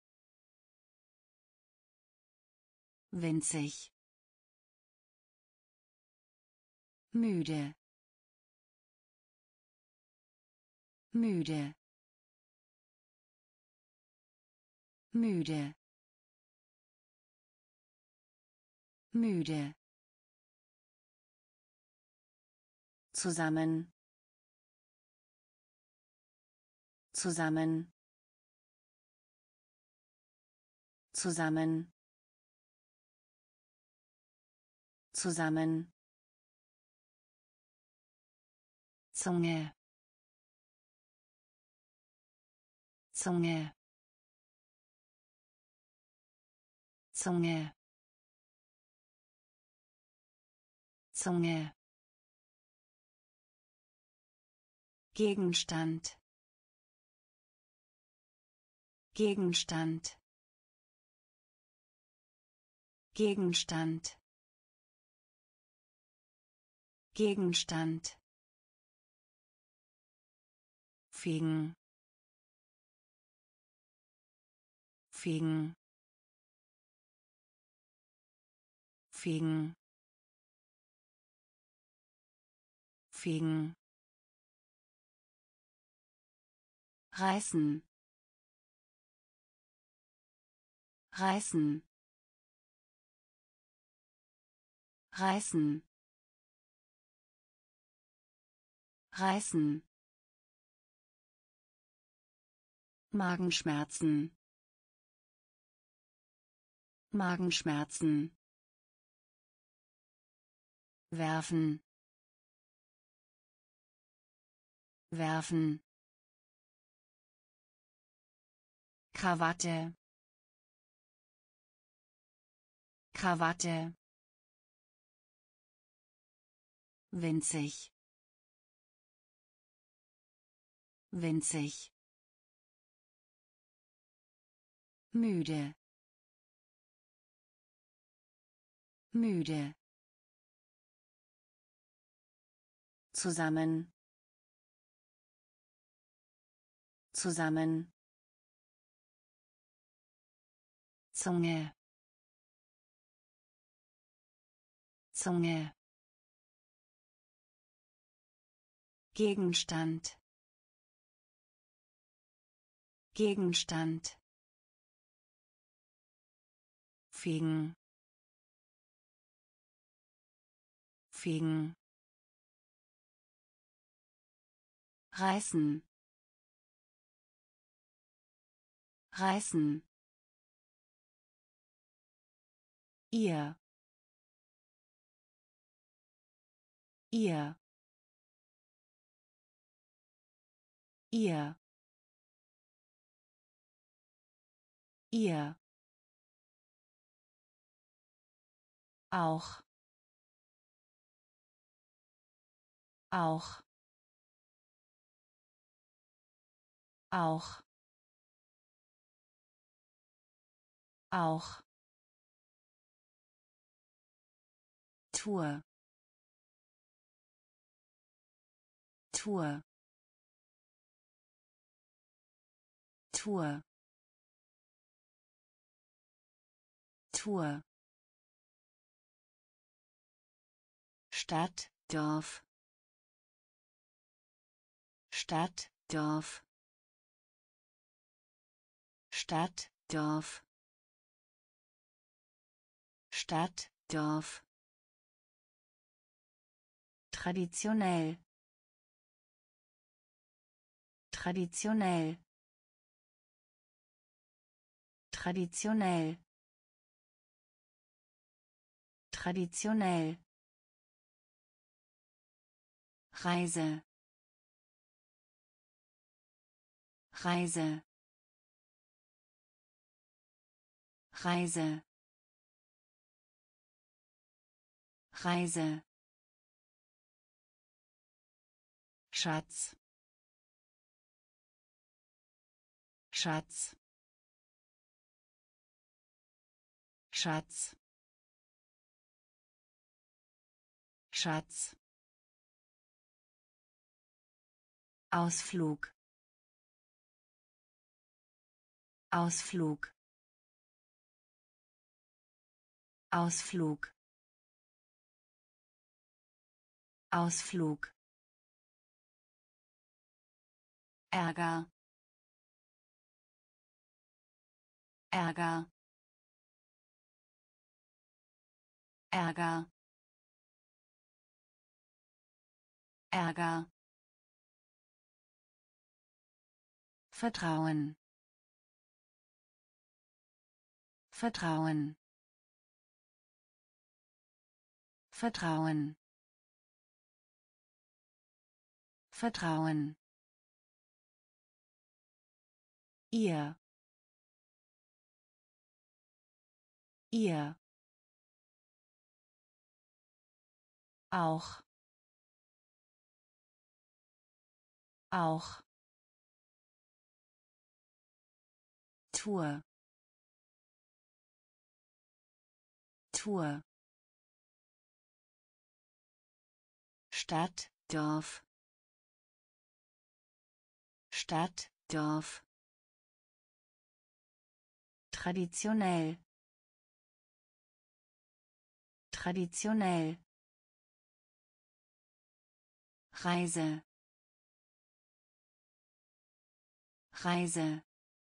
winzig, müde, müde, müde, müde, zusammen, zusammen, zusammen, zusammen, Zunge, Zunge, Zunge, Zunge, Gegenstand, Gegenstand, Gegenstand, Gegenstand, fegen, fegen, fegen, fegen, reißen, reißen, reißen, reißen, Magenschmerzen, Magenschmerzen, werfen, werfen, Krawatte, Krawatte, winzig, winzig, müde, müde, zusammen, zusammen, Zunge, Zunge, Gegenstand, Gegenstand, fegen, fegen, reißen, reißen, ihr, ihr, ihr, ihr, auch, auch, auch, auch, Tour, Tour, Tour, Tour, Stadt, Dorf, Stadt, Dorf, Stadt, Dorf, Stadt, Dorf, Traditionell. Traditionell. Traditionell. Traditionell. Reise. Reise. Reise. Reise. Schatz. Schatz. Schatz. Schatz. Ausflug. Ausflug. Ausflug. Ausflug. Ärger. Ärger. Ärger. Ärger. Vertrauen. Vertrauen. Vertrauen. Vertrauen. Ihr. Ihr. Auch. Auch. Tour. Tour. Stadt, Dorf. Stadt, Dorf. Traditionell. Traditionell. Reise. Reise.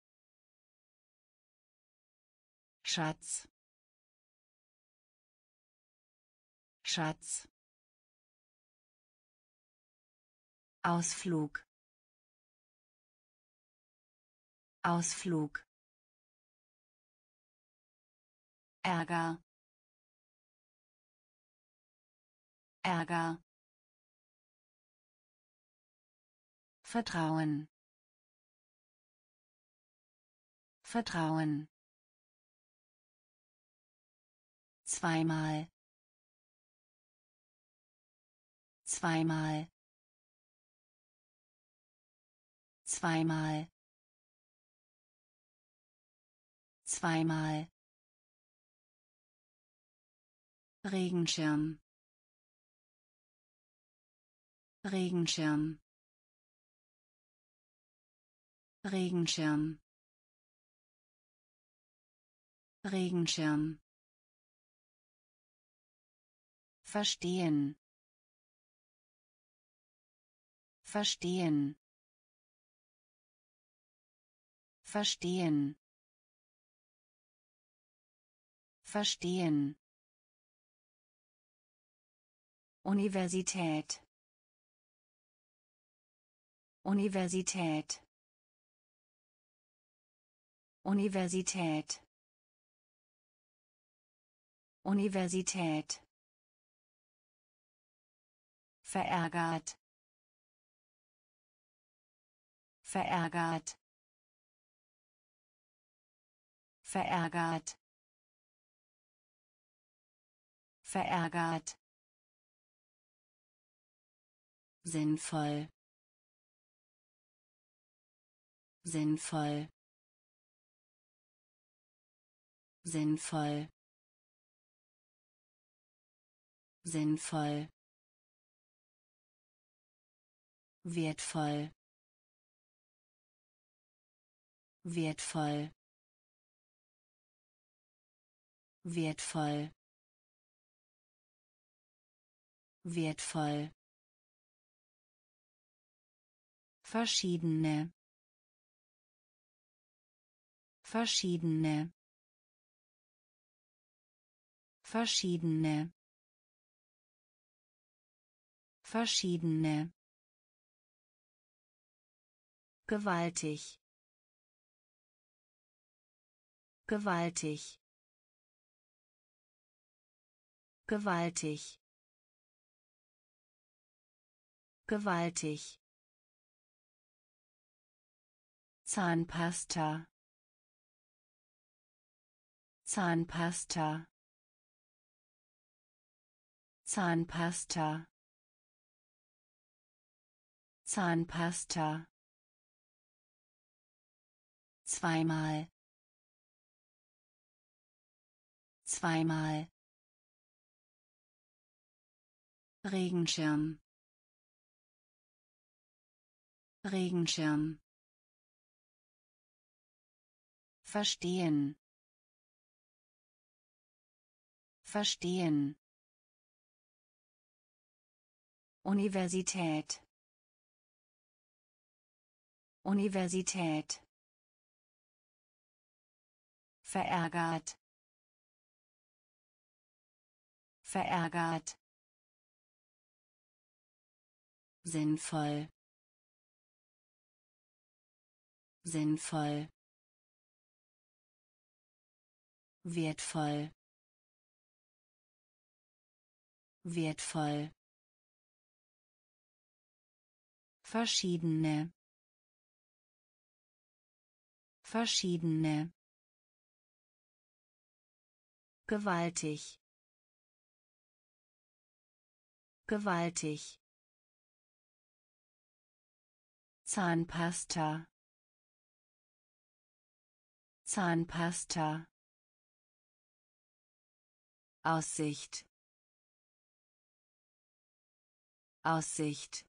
Schatz. Schatz. Ausflug. Ausflug. Ärger. Ärger. Vertrauen. Vertrauen. Zweimal. Zweimal. Zweimal. Zweimal. Regenschirm. Regenschirm. Regenschirm. Regenschirm. Verstehen. Verstehen. Verstehen. Verstehen. Universität. Universität. Universität. Universität. Verärgert. Verärgert. Verärgert. Verärgert. Sinnvoll. Sinnvoll. Sinnvoll. Sinnvoll. Wertvoll. Wertvoll. Wertvoll. Wertvoll. Verschiedene. Verschiedene. Verschiedene. verschiedene, gewaltig, gewaltig, gewaltig, gewaltig, Zahnpasta, Zahnpasta, Zahnpasta, Zahnpasta, zweimal, zweimal, Regenschirm, Regenschirm, verstehen, verstehen, Universität, Universität, verärgert, verärgert, sinnvoll, sinnvoll, wertvoll, wertvoll, verschiedene, verschiedene, gewaltig, gewaltig, Zahnpasta, Zahnpasta, Aussicht, Aussicht,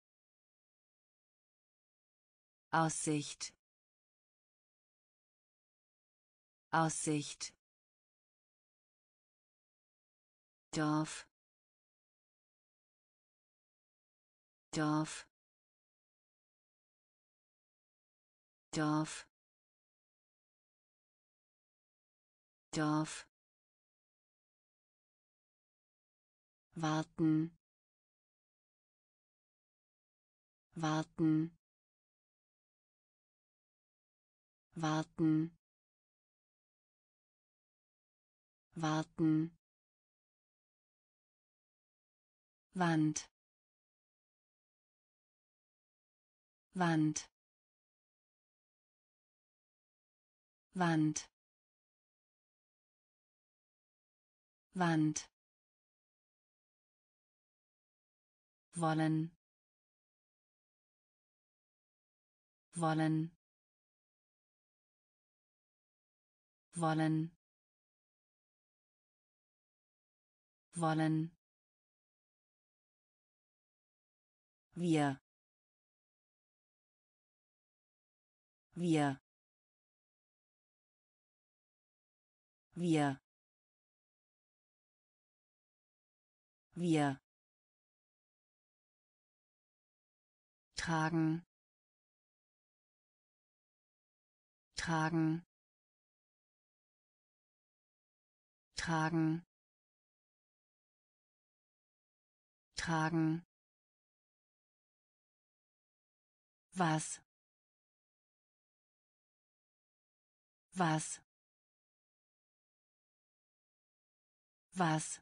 Aussicht, Aussicht, Dorf, Dorf, Dorf, Dorf, warten, warten, warten, warten, Wand, Wand, Wand, Wand, wollen, wollen, wollen, wollen, wir, wir, wir, wir, tragen, tragen, tragen, tragen, was, was, was,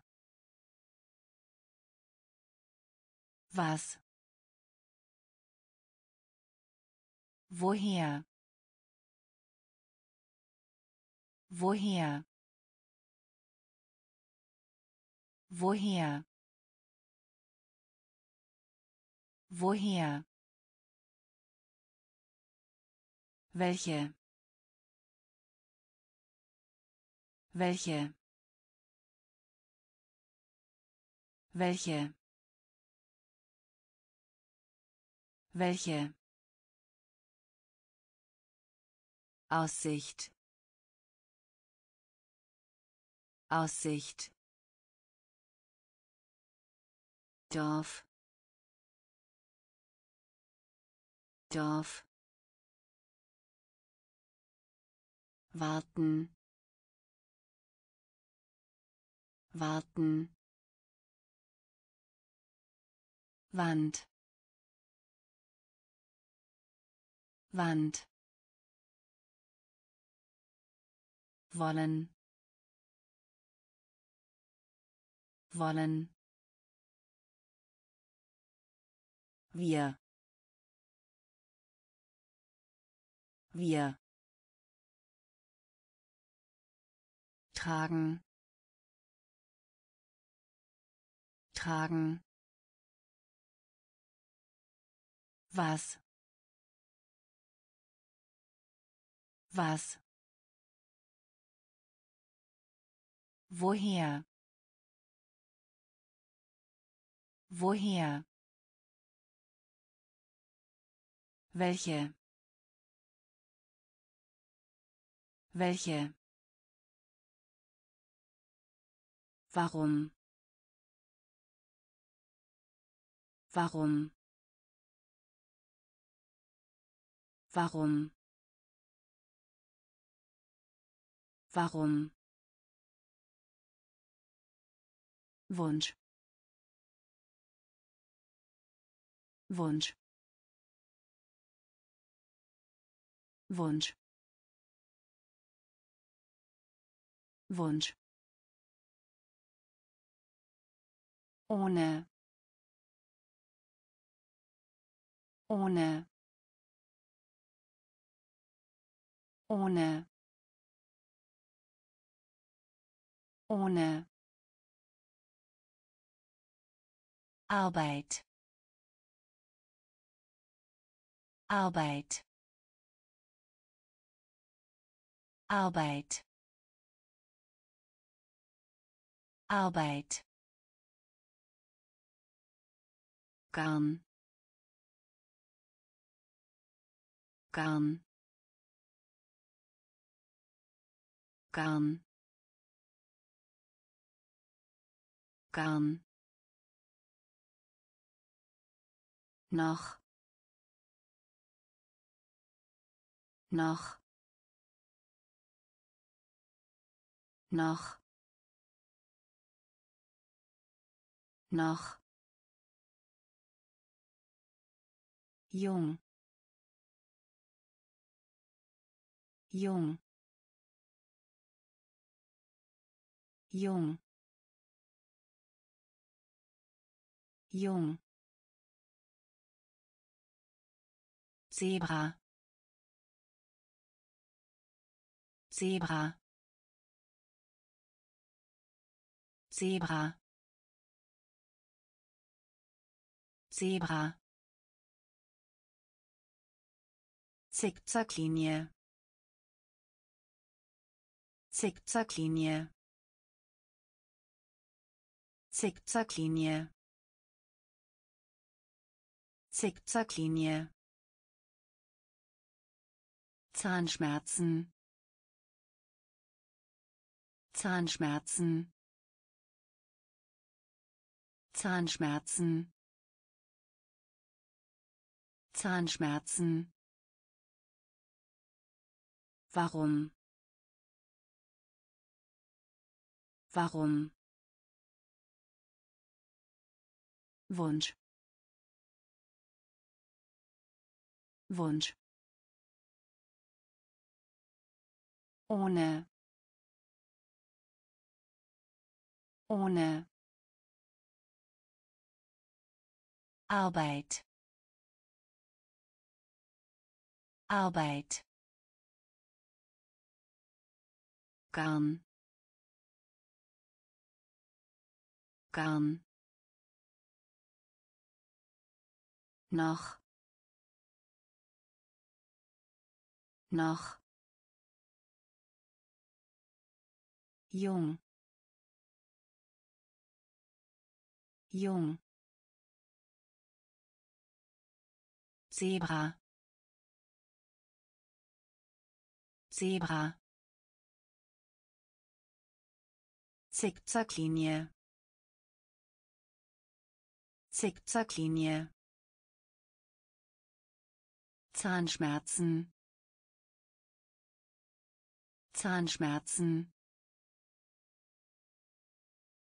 was, woher, woher, woher, woher, welche, welche, welche, welche, Aussicht, Aussicht, Dorf, Dorf, warten, warten, Wand, Wand, wollen, wollen, wir, wir, tragen, tragen, was, was, woher, woher, welche, welche, warum, warum, warum, warum, Wunsch, Wunsch, Wunsch, Wunsch, ohne, ohne, ohne, ohne, Arbeit, Arbeit, Arbeit, Arbeit, Garn, Garn, Garn, Garn, noch, noch, noch, noch, jung, jung, jung, jung, Zebra, Zebra, Zebra, Zebra, Zickzacklinie, Zickzacklinie, Zickzacklinie, Zickzacklinie, Zahnschmerzen, Zahnschmerzen, Zahnschmerzen, Zahnschmerzen, warum, warum, Wunsch, Wunsch, ohne, ohne, Arbeit, Arbeit, Garn, Garn, noch, noch, jung, jung, Zebra, Zebra, Zickzacklinie, Zickzacklinie, Zahnschmerzen, Zahnschmerzen,